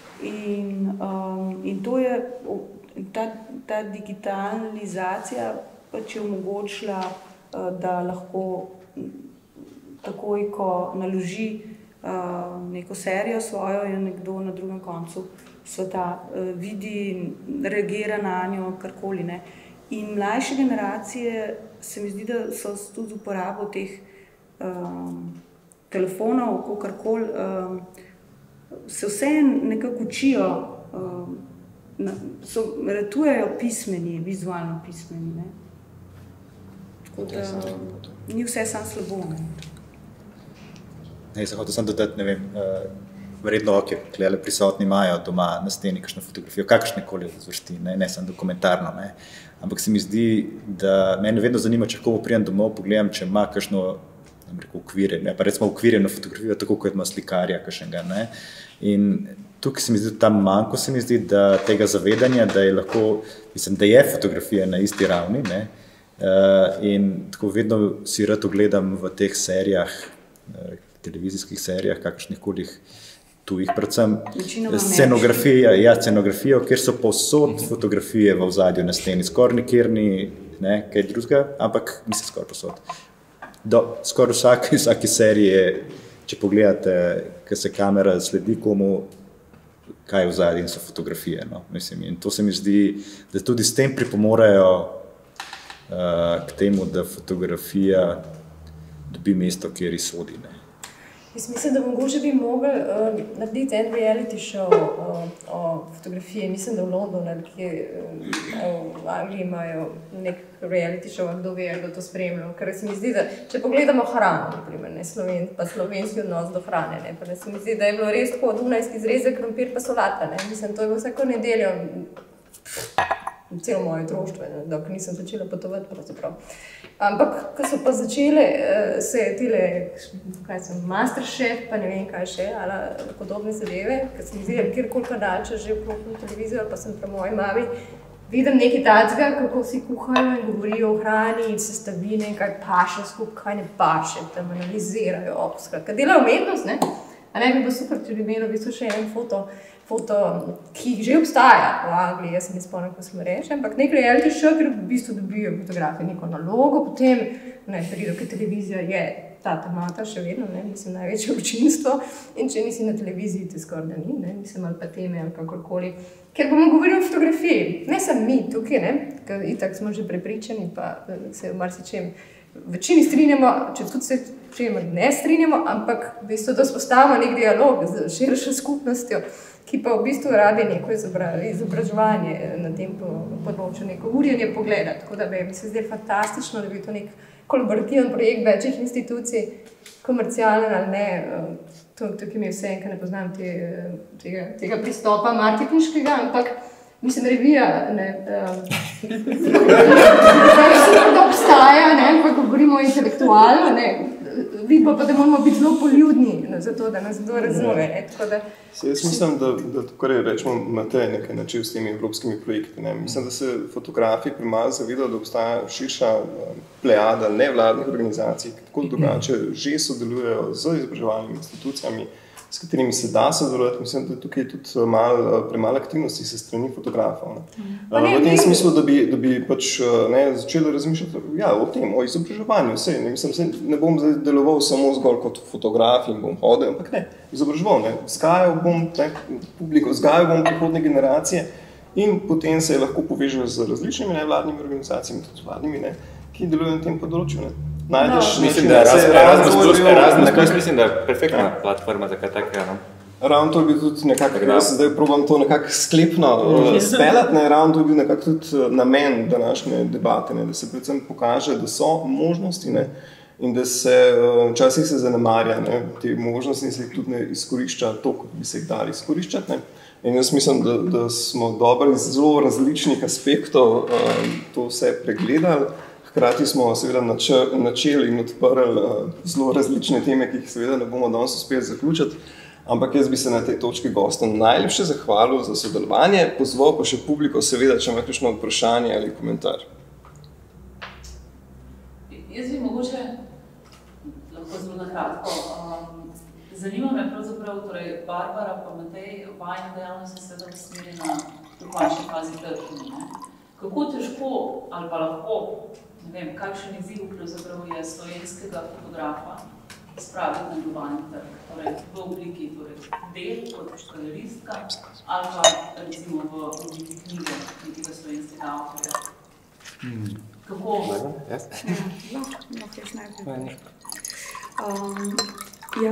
in, um, in to je, ta, ta digitalizacija pač je omogočila, da lahko takoj, ko naloži uh, neko serijo svojo, je nekdo na drugem koncu sveta, uh, vidi, reagira na njo, karkoli, ne. In mlajše generacije se mi zdi, da so tudi z uporabo teh um, telefonov, kakorkoli, um, se vse nekako učijo, um, na, so, ratujejo pismeni, vizualno pismeni, ne. Tako da ni vse samo slabo, ne. Ne, sem hotel sem dodati, ne vem, uh, verjetno ok, klele prisotni imajo doma na steni kakšno fotografijo, kakšnekoli zvrsti, ne, ne samo dokumentarno, ne. Ampak se mi zdi, da mene vedno zanima, če kako prijem domov, pogledam, če ima kakšno, ne rekel, ukvirjeno, pa recimo ukvirjeno fotografijo, tako kot ima slikarja kakšnega, ne. In tukaj se mi zdi, tam manjko se mi zdi, da tega zavedanja, da je lahko, mislim, da je fotografija na isti ravni, ne. Uh, in tako vedno si rad ogledam v teh serijah, uh, televizijskih serijah, kakšnikoli tujih, predvsem scenografija, ja, scenografijo, kjer so povsod fotografije v ozadju na steni, skoraj nikjer ni, ne, kaj drugega, ampak mislim skoraj povsod. Do, skoraj vsake, vsake serije, če pogledate, ko se kamera sledi komu, kaj je v zadnji, so fotografije, no, mislim, in to se mi zdi, da tudi s tem pripomorejo uh, k temu, da fotografija dobi mesto, kjer izsodi, ne. Jaz mislim, da mogoče bi mogli uh, narediti en reality show uh, o fotografiji. Mislim, da v Londonu ali kje uh, v Angliji imajo nek reality show, kdo ve, kdo to spremlja. Ker se mi zdi, da če pogledamo hrano, naprimer, ne, Sloven, pa slovenski odnos do hrane, ne, pa se mi zdi, da je bilo res tako dunajski zrezek, krompir pa solata, ne. Mislim, to je bilo vsako nedeljo, celo moje otroštvo, dok nisem začela potovati pravzaprav. Ampak, ko so pa začele, se je tile, kaj sem, Masterchef, pa ne vem kaj še, ali podobne zadeve, ker sem izvedela kjerkoli kanalča že vklopno televizijo, ali pa sem pri moji mami, vidim nekaj tacga, kako si kuhajo in govorijo o hrani in sestavine in kaj paše skup, kaj ne paše, tam analizirajo, skratka, delajo umetnost, ne? A ne bi bilo super, če bi imelo v bistvu še en foto, foto, ki že obstaja v Angliji, jaz se ne spomnim, ko smo reči, ampak nek reality show, ker v bistvu dobijo fotografi neko nalogo, potem, ne, prido, ker televizija je ta temata še vedno, ne, mislim, največje občinstvo, in če nisi na televiziji, te skoraj da ni, ne, mislim, ali pa teme, ali kakorkoli, ker bomo govorili o fotografiji, ne samo mi tukaj, ne, ker itak smo že prepričani, pa se v marsičem večini strinjamo, če tudi se čemer ne strinjamo, ampak v bistvu, da spostavimo nek dialog z širšo skupnostjo, ki pa v bistvu rabi neko izobraževanje na tem področju, neko urjenje pogleda. Tako da bi se zdaj fantastično, da bi to nek kolaborativen projekt večjih institucij, komercialen ali ne, tukaj mi je vse, ker ne poznam te, tega, tega pristopa marketinškega, ampak mislim, revija, ne, da obstaja, ne, pa govorimo intelektualno, ne, vidimo pa, da moramo biti zelo poljudni, zato, da nas kdo razume, ne, tako da... Jaz mislim, da, da kar je, rečemo, Matej nekaj načel s temi evropskimi projekti, ne, mislim, da se fotografi premalo zavedajo, da obstaja širša plejada nevladnih organizacij, ki tako drugače že sodelujejo z izobraževalnimi institucijami, s katerimi se da sodelovati, mislim, da tukaj je tudi malo premalo aktivnosti se strani fotografov. Ne. Ne, v tem smislu, da bi, da bi pač, ne, začeli razmišljati ja, o tem, o izobraževanju. Vse, ne, mislim, se ne bom deloval samo zgolj kot fotograf in bom hodil, ampak ne, izobraževal. Ne. Vzgajal bom ne, publiko, vzgajal bom prihodne generacije in potem se lahko povežejo z različnimi nevladnimi organizacijami, tudi vladnimi, ne, ki delujejo na tem področju. Ne. Najdeš, no, mislim, da je Erasmus plus, Erasmus plus, mislim, da je perfektna ja. platforma za kaj takega, no? Ravno to je bil tudi nekako, jaz zdaj probam to nekako sklepno uh, speljati, ne, ravno to je bil nekako tudi namen današnje debate, ne, da se predvsem pokaže, da so možnosti, ne, in da se včasih uh, se zanemarja, ne, te možnosti se jih tudi ne izkorišča to, kot bi se jih dali izkoriščati, ne. In jaz mislim, da, da smo dobro iz zelo različnih aspektov uh, to vse pregledali. Hkrati smo seveda načeli in odprli zelo različne teme, ki jih seveda ne bomo danes uspeli zaključiti, ampak jaz bi se na tej točki gostom najlepše zahvalil za sodelovanje, pozval pa še publiko seveda, če ima kakšno vprašanje ali komentar. Jaz bi mogoče lahko zelo na kratko. Um, zanima me pravzaprav, torej Barbara pa Matej, vajna dejavnost je seveda usmerjena v končni fazi trženja. Kako težko ali pa lahko, ne vem, kakšen izziv pravzaprav je slovenskega fotografa spraviti na globalni trg, torej v obliki torej, del kot galeristka ali pa recimo v obliki knjige nekega slovenskega avtorja. Hmm. Kako? Yes. Ja, lahko jaz najprej. Um, ja.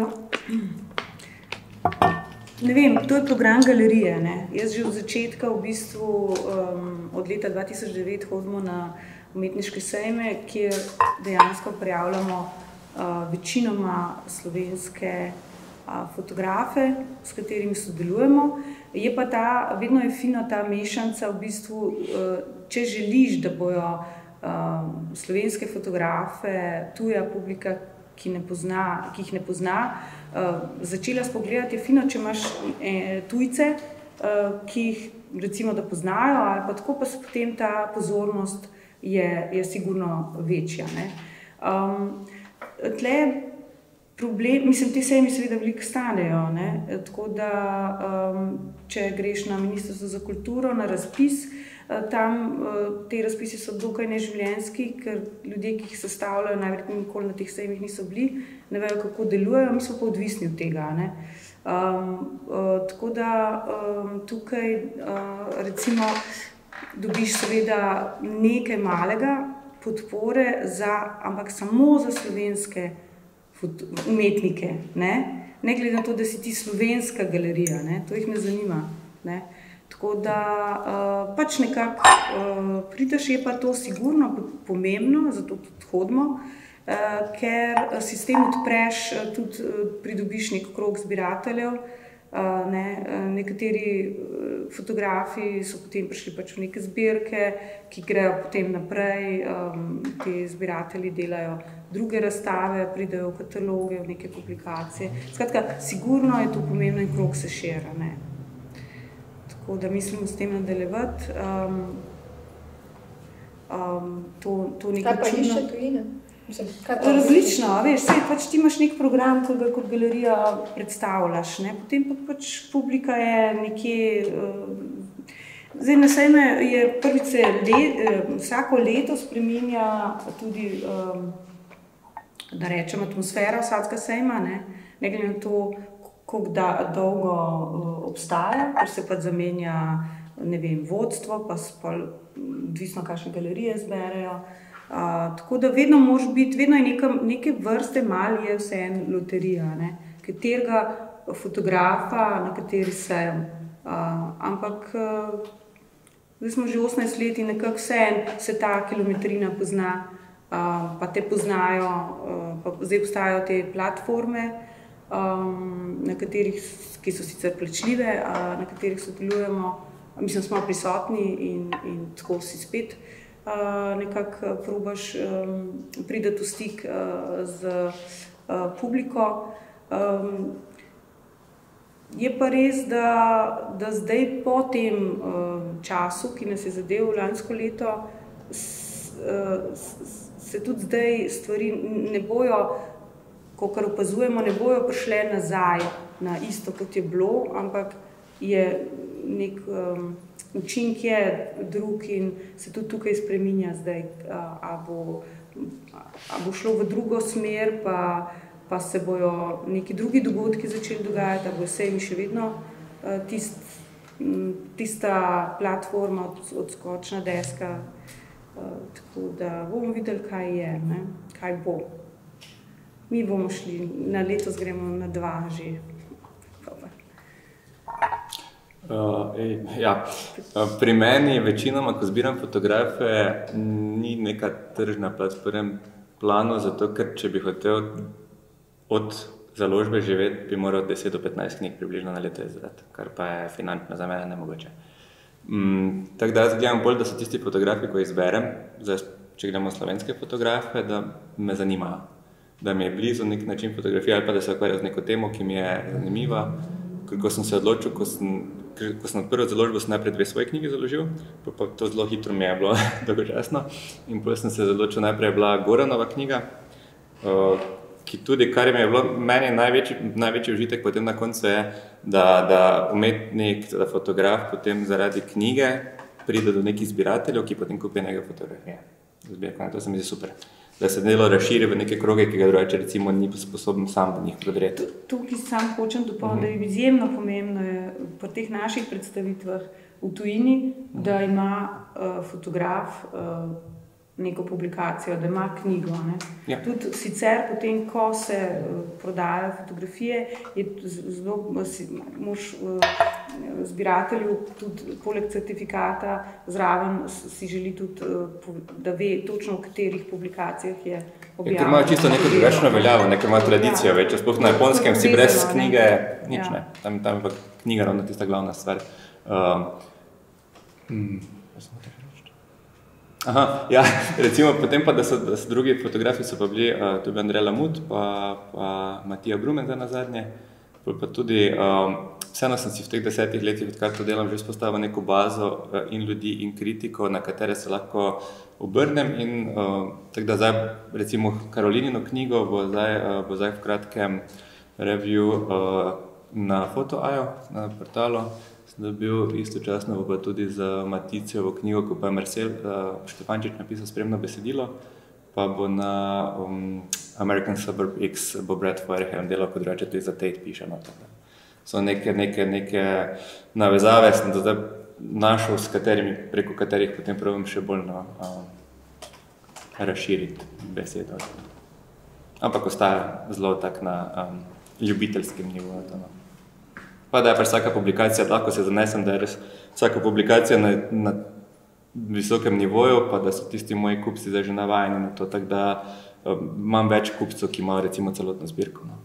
Ne vem, to je program galerije. Ne? Jaz že od začetka, v bistvu um, od leta dva tisoč devet hodimo na umetniške sejme, kjer dejansko prijavljamo uh, večinoma slovenske uh, fotografe, s katerimi sodelujemo. Je pa ta, vedno je fino ta mešanca, v bistvu, uh, če želiš, da bojo uh, slovenske fotografe, tuja publika, ki, ne pozna, ki jih ne pozna, uh, začela spogledati, je fino, če imaš eh, tujce, uh, ki jih recimo da poznajo, ali pa tako pa se potem ta pozornost je, je sigurno večja. Ne? Um, tle problem, mislim, te sejmi seveda veliko stanejo, ne? Tako da um, če greš na Ministrstvo za kulturo, na razpis, tam te razpisi so dokaj neživljenjski, ker ljudje, ki jih sestavljajo, najverjetneje nikoli na teh sejmih niso bili, ne vejo, kako delujejo, mi smo pa odvisni od tega. Ne? Um, uh, tako da um, tukaj uh, recimo dobiš seveda nekaj malega podpore, za, ampak samo za slovenske umetnike. Ne? Ne glede na to, da si ti slovenska galerija, ne? To jih ne zanima. Ne? Tako da uh, pač nekako uh, prideš, je pa to sigurno pomembno, zato tudi hodimo, uh, ker si s tem odpreš, uh, tudi uh, pridobiš nek krog zbirateljev. Uh, ne, uh, nekateri uh, fotografi so potem prišli pač v neke zbirke, ki grejo potem naprej, um, ti zbiratelji delajo druge razstave, pridejo v kataloge, v neke publikacije. Skratka, sigurno je to pomembno in krog se šira. Ne. Tako da mislimo s tem nadaljevati. Um, um, to, to kaj pa išče tujine? Različno, veš, sej, pač ti imaš nek program, ki ga kot galerija predstavljaš, ne? Potem pa pač publika je nekje... Uh, zdaj na sejme je prvič se le, uh, vsako leto spreminja tudi, um, da rečem, atmosfera vsakega sejma, ne? Ne glede na to, koliko da, dolgo uh, obstaja, ker se pa zamenja, ne vem, vodstvo, pa spol, odvisno, kakšne galerije zberejo. Uh, tako da vedno moraš biti, vedno je neka, neke vrste, malo je vseeno loterija, ne? Katerega fotografa, na kateri sejem. Uh, ampak uh, zdaj smo že osemnajst let in nekako vseeno se ta kilometrina pozna, uh, pa te poznajo, uh, pa zdaj obstajajo te platforme, Um, na katerih, ki so sicer plačljive, uh, na katerih sodelujemo, mislim, smo prisotni in, in tako si spet uh, nekako probaš um, priti v stik uh, z uh, publiko. Um, je pa res, da, da zdaj po tem uh, času, ki nas je zadev lansko leto, s, uh, se tudi zdaj stvari ne bojo, kakor opazujemo, ne bojo prišle nazaj na isto, kot je bilo, ampak je nek um, učink je drug in se tudi tukaj spreminja zdaj, a, a, bo, a bo šlo v drugo smer, pa, pa se bojo neki drugi dogodki začeli dogajati, da bo sejmi še vedno uh, tist, m, tista platforma, od, odskočna deska, uh, tako da bomo videli, kaj je, ne? Kaj bo. Mi bomo šli, na letos gremo na dva že. Uh, ej, ja. Pri meni večinoma, ko zbiram fotografe, ni neka tržna plat v prvem planu, zato ker če bi hotel od založbe živeti, bi moral deset do petnajst knjig približno na leto izdati, kar pa je finančno za mene nemogoče. Mm, tako da jaz gledam bolj, da so tisti fotografi, ko jih zberem, zdaj, če gledamo slovenske fotografe, da me zanimajo. Da mi je blizu nek način fotografije ali pa da se ukvarjam z neko temo, ki mi je zanimiva. Ko sem se odločil, ko sem, ko sem odprl založbo, sem najprej dve svoje knjigi založil, pa, pa to zelo hitro mi je bilo dolgočasno. In potem sem se odločil, najprej je bila Goranova knjiga, uh, ki tudi, kar mi je bilo meni največji, največji užitek potem na koncu je, da, da umetnik, da fotograf potem zaradi knjige pride do nekih zbirateljev, ki potem kupijo njega fotografije. zbirko. To se mi zdi super. Da se delo razširi v neke kroge, ki ga drugače recimo ni sposoben sam v njih prodreti. Tukaj sam hočem dopolniti, da je izjemno pomembno je pri teh naših predstavitvah v tujini, da ima uh, fotograf uh, neko publikacijo, da ima knjigo. Ne? Ja. Tudi sicer potem, ko se uh, prodajajo fotografije, je zelo, moš uh, zbiratelju tudi poleg certifikata zraven si želi tudi, uh, da ve točno, v katerih publikacijah je objavljeno. Ker imajo čisto neko drugačno veljavo, neko ima tradicijo, ja. Več, sploh na Japonskem si brez knjige nič, ja. Ne. Tam, tam je pa knjiga ravno tista glavna stvar. Um, hmm, Aha, ja, recimo potem pa, da so, da so drugi fotografi so pa bili, uh, to je bil Andrej Lamut, pa, pa Matija Brumen za nazadnje, pa tudi, um, vseeno sem si v teh desetih letih, odkar to delam, že vzpostavil neko bazo uh, in ljudi in kritiko, na katere se lahko obrnem in uh, tako da zdaj, recimo Karolinino knjigo bo zdaj, uh, bo zdaj v kratkem review uh, na Foto.io, na portalu, dobil istočasno pa tudi za Maticijevo knjigo, ko pa je Marcel uh, Štefančič napisal spremno besedilo, pa bo na um, American Suburb X bo Brad Firehelm delal, kot reče, tudi za Tate piše. No, so neke, neke, neke navezave, sem do zdaj našel, s katerimi, preko katerih potem pravim še bolj no, um, razširiti besedo. Ampak ostaja zelo tak na um, ljubiteljskem nivoju. No. Pa da je pač vsaka publikacija, lahko se zanesem, da je res vsaka publikacija na, na visokem nivoju, pa da so tisti moji kupci zdaj že navajeni na to, tako da um, imam več kupcev, ki imajo recimo celotno zbirko. No,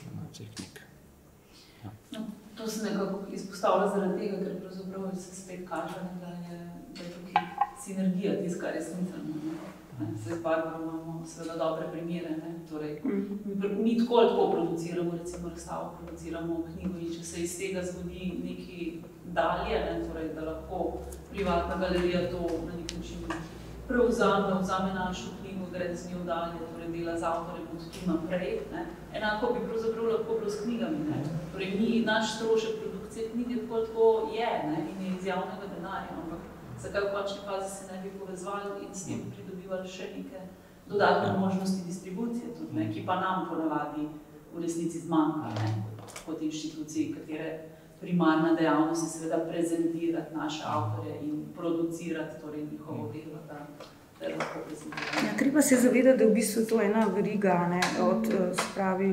ja. No, to se nekako izpostavlja zaradi tega, ker pravzaprav se spet kaže, da je, da je tukaj sinergija tisto, kar je smiselno. Zdaj z Barbaro imamo seveda dobre primere, ne? Torej, mi tako tako produciramo, recimo razstavo produciramo knjigo in če se iz tega zgodi nekaj dalje, ne? Torej, da lahko privatna galerija to na nek način prevzame, vzame našo knjigo, gre z njo dalje, torej dela z avtorjem od tu naprej. Ne? Enako bi pravzaprav lahko bilo s knjigami. Ne? Torej, mi, naš strošek produkcije knjige tako tako je, ne? In je iz javnega denarja, ampak zakaj v končni fazi se ne bi povezvali in s tem pridobivali še neke dodatne možnosti distribucije, tudi, ne, ki pa nam ponavadi v resnici zmanjka, ne, kot inštituciji, katere primarna dejavnost je seveda prezentirati naše avtorje in producirati torej njihovo delo, da, da lahko prezentirati. Ja, treba se zavedati, da je v bistvu to ena veriga, ne, od spravi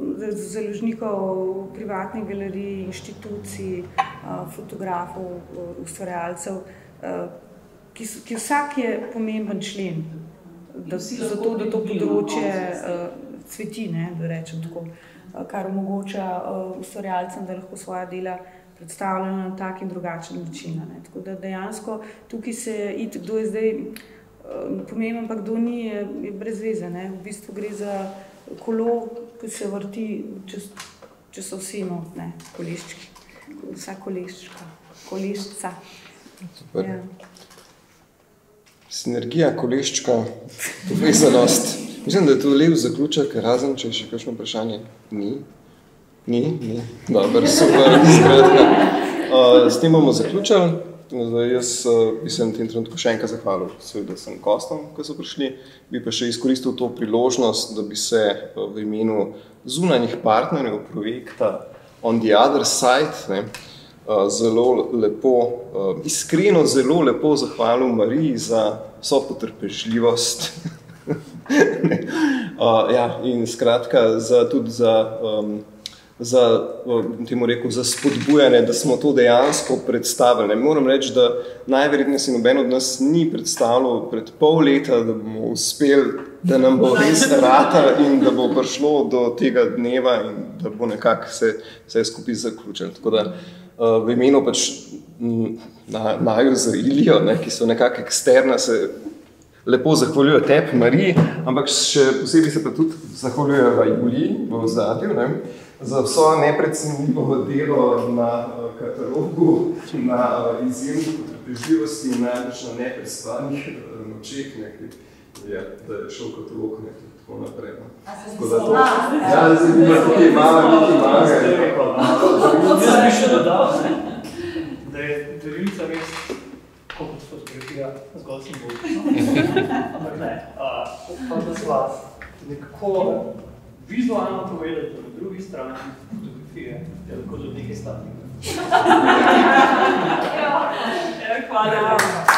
založnikov, privatnih galerij, inštitucij, fotografov, ustvarjalcev, Ki, ki vsak je pomemben člen, da, zato, da to področje uh, cveti, ne, da rečem tako, uh, kar omogoča uh, ustvarjalcem, da lahko svoja dela predstavljajo na tak in drugačen način. Ne. Tako da dejansko tukaj se iti, kdo je zdaj uh, pomemben, pa kdo ni, je, je brez veze. Ne. V bistvu gre za kolo, ki se vrti, če, če so vsi notne, koleščki, vsa koleščka, koleščca. Super. Ja. Sinergija, koleščka, povezanost. Mislim, da je to lep zaključek, razen če je še kakšno vprašanje. Ni? Ni? Ni? Dobar, super, skratka. Uh, s tem bomo zaključili. Zdaj, jaz uh, bi se na tem trenutku še enkrat zahvalil, seveda sem gostom, ko so prišli. Bi pa še izkoristil to priložnost, da bi se uh, v imenu zunanjih partnerjev projekta On the Other Side, ne, zelo lepo, iskreno zelo lepo zahvalil Mariji za vso potrpežljivost. Ja, in skratka, za, tudi za, um, za, temu rekel, za spodbujanje, da smo to dejansko predstavili. Moram reči, da najverjetneje si noben od nas ni predstavljal pred pol leta, da bomo uspeli, da nam bo res rata in da bo prišlo do tega dneva in da bo nekako se vse skupaj zaključilo. Tako da v imenu pač na, naju za Ilijo, ne, ki so nekako eksterna, se lepo zahvaljujo tebi, Mariji, ampak še posebej se pa tudi zahvaljujo Juliji v ozadju, ne, za vso neprecenljivo delo na katalogu, na izjemni potrpežljivosti in največ na nepredstavnih nočeh, ne, ja, da je šel katalog nekaj. Naprej, no. A se zdi ja, da se ima tukaj malo, nekaj malo. Jaz bi še dodal, da je Darilnica res, kot fotografija zgolj simbolično. Ampak ne, pa da sva nekako vizualno povedati, da na drugi strani fotografije je lahko tudi nekaj statnega. Ja, hvala.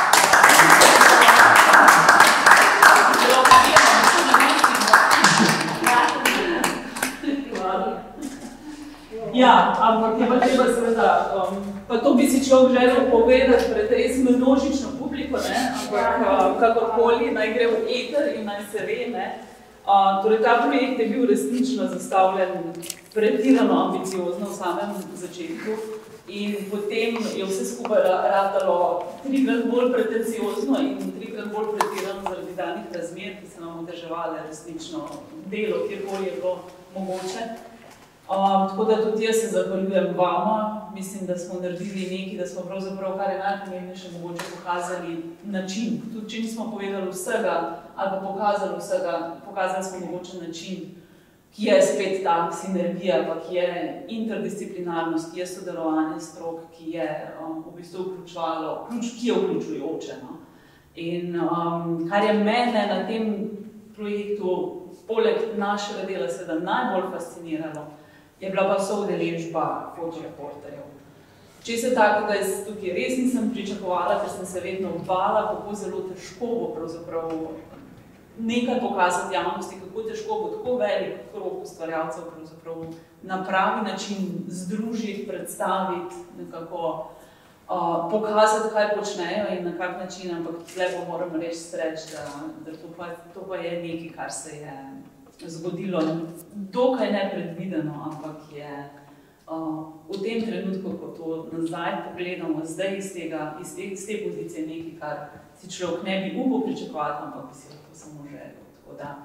Ja, ampak je pa treba seveda, um, pa to bi si človek želel povedati pred res množično publiko, ne? Ampak uh, kakorkoli naj gre v eter in naj se ve, ne? Uh, torej, ta projekt je bil resnično zastavljen pretirano ambiciozno v samem začetku in potem je vse skupaj ratalo trikrat bolj pretenciozno in trikrat bolj pretirano zaradi danih razmer, ki se nam oteževale resnično delo, kjerkoli je bilo mogoče. Um, tako da tudi jaz se zahvaljujem vama, mislim, da smo naredili nekaj, da smo pravzaprav, kar je najpomembnejše, mogoče pokazali način. Tudi če nismo povedali vsega, ali pa pokazali vsega, pokazali smo mogoče način, ki je spet ta sinergija, pa ki je interdisciplinarnost, ki je sodelovanje strok, ki je um, v bistvu vključevalo, ki je vključujoče. No? In um, kar je mene na tem projektu, poleg našega dela, seveda najbolj fasciniralo, je bila pa soudeležba fotoreporterjev. Če se takega jaz tukaj res nisem pričakovala, ker sem se vedno bala, kako zelo težko bo pravzaprav nekaj pokazati javnosti, kako težko bo tako velik krog ustvarjalcev pravzaprav na pravi način združiti, predstaviti, nekako uh, pokazati, kaj počnejo in na kak način, ampak tle pa moram res reči, da, da to, pa, to pa je nekaj, kar se je zgodilo dokaj nepredvideno, ampak je uh, v tem trenutku, ko to nazaj pogledamo, zdaj iz, tega, iz, te, iz te pozicije nekaj, kar si človek ne bi upal pričakovati, ampak bi si lahko samo želel. Tako da,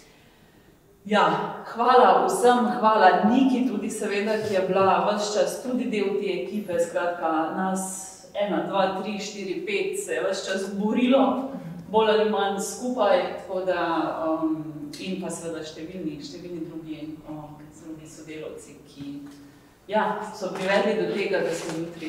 ja, hvala vsem, hvala Niki tudi seveda, ki je bila ves čas tudi del te ekipe, skratka nas ena, dva, tri, štiri, pet se je ves čas borilo, bolj ali manj skupaj, tako da um, in pa seveda številni, številni drugi, um, drugi sodelavci, ki ja, so privedli do tega, da smo jutri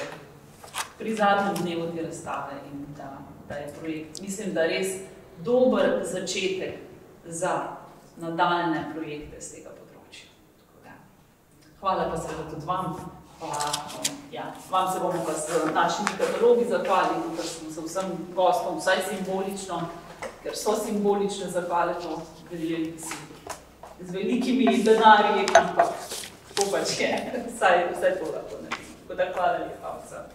pri zadnjem dnevu te razstave in da, da je projekt, mislim, da res dober začetek za nadaljne projekte z tega področja. Tako da, hvala pa seveda tudi vam. Pa, um, ja, vam se bomo pa s našimi katalogi zahvalili, ker smo se vsem gostom vsaj simbolično, ker so simbolične zahvale, to želeli si z velikimi denarji, ampak to pač je, vsaj, vsaj to lahko naredimo. Tako da hvala lepa vsem.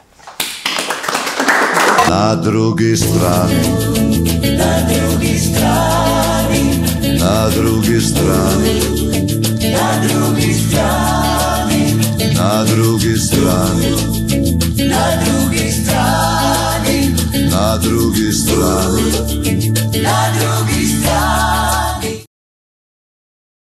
Na drugi strani, na drugi strani, na drugi strani, na drugi strani, na drugi strani, na drugi strani, na drugi strani, na drugi strani.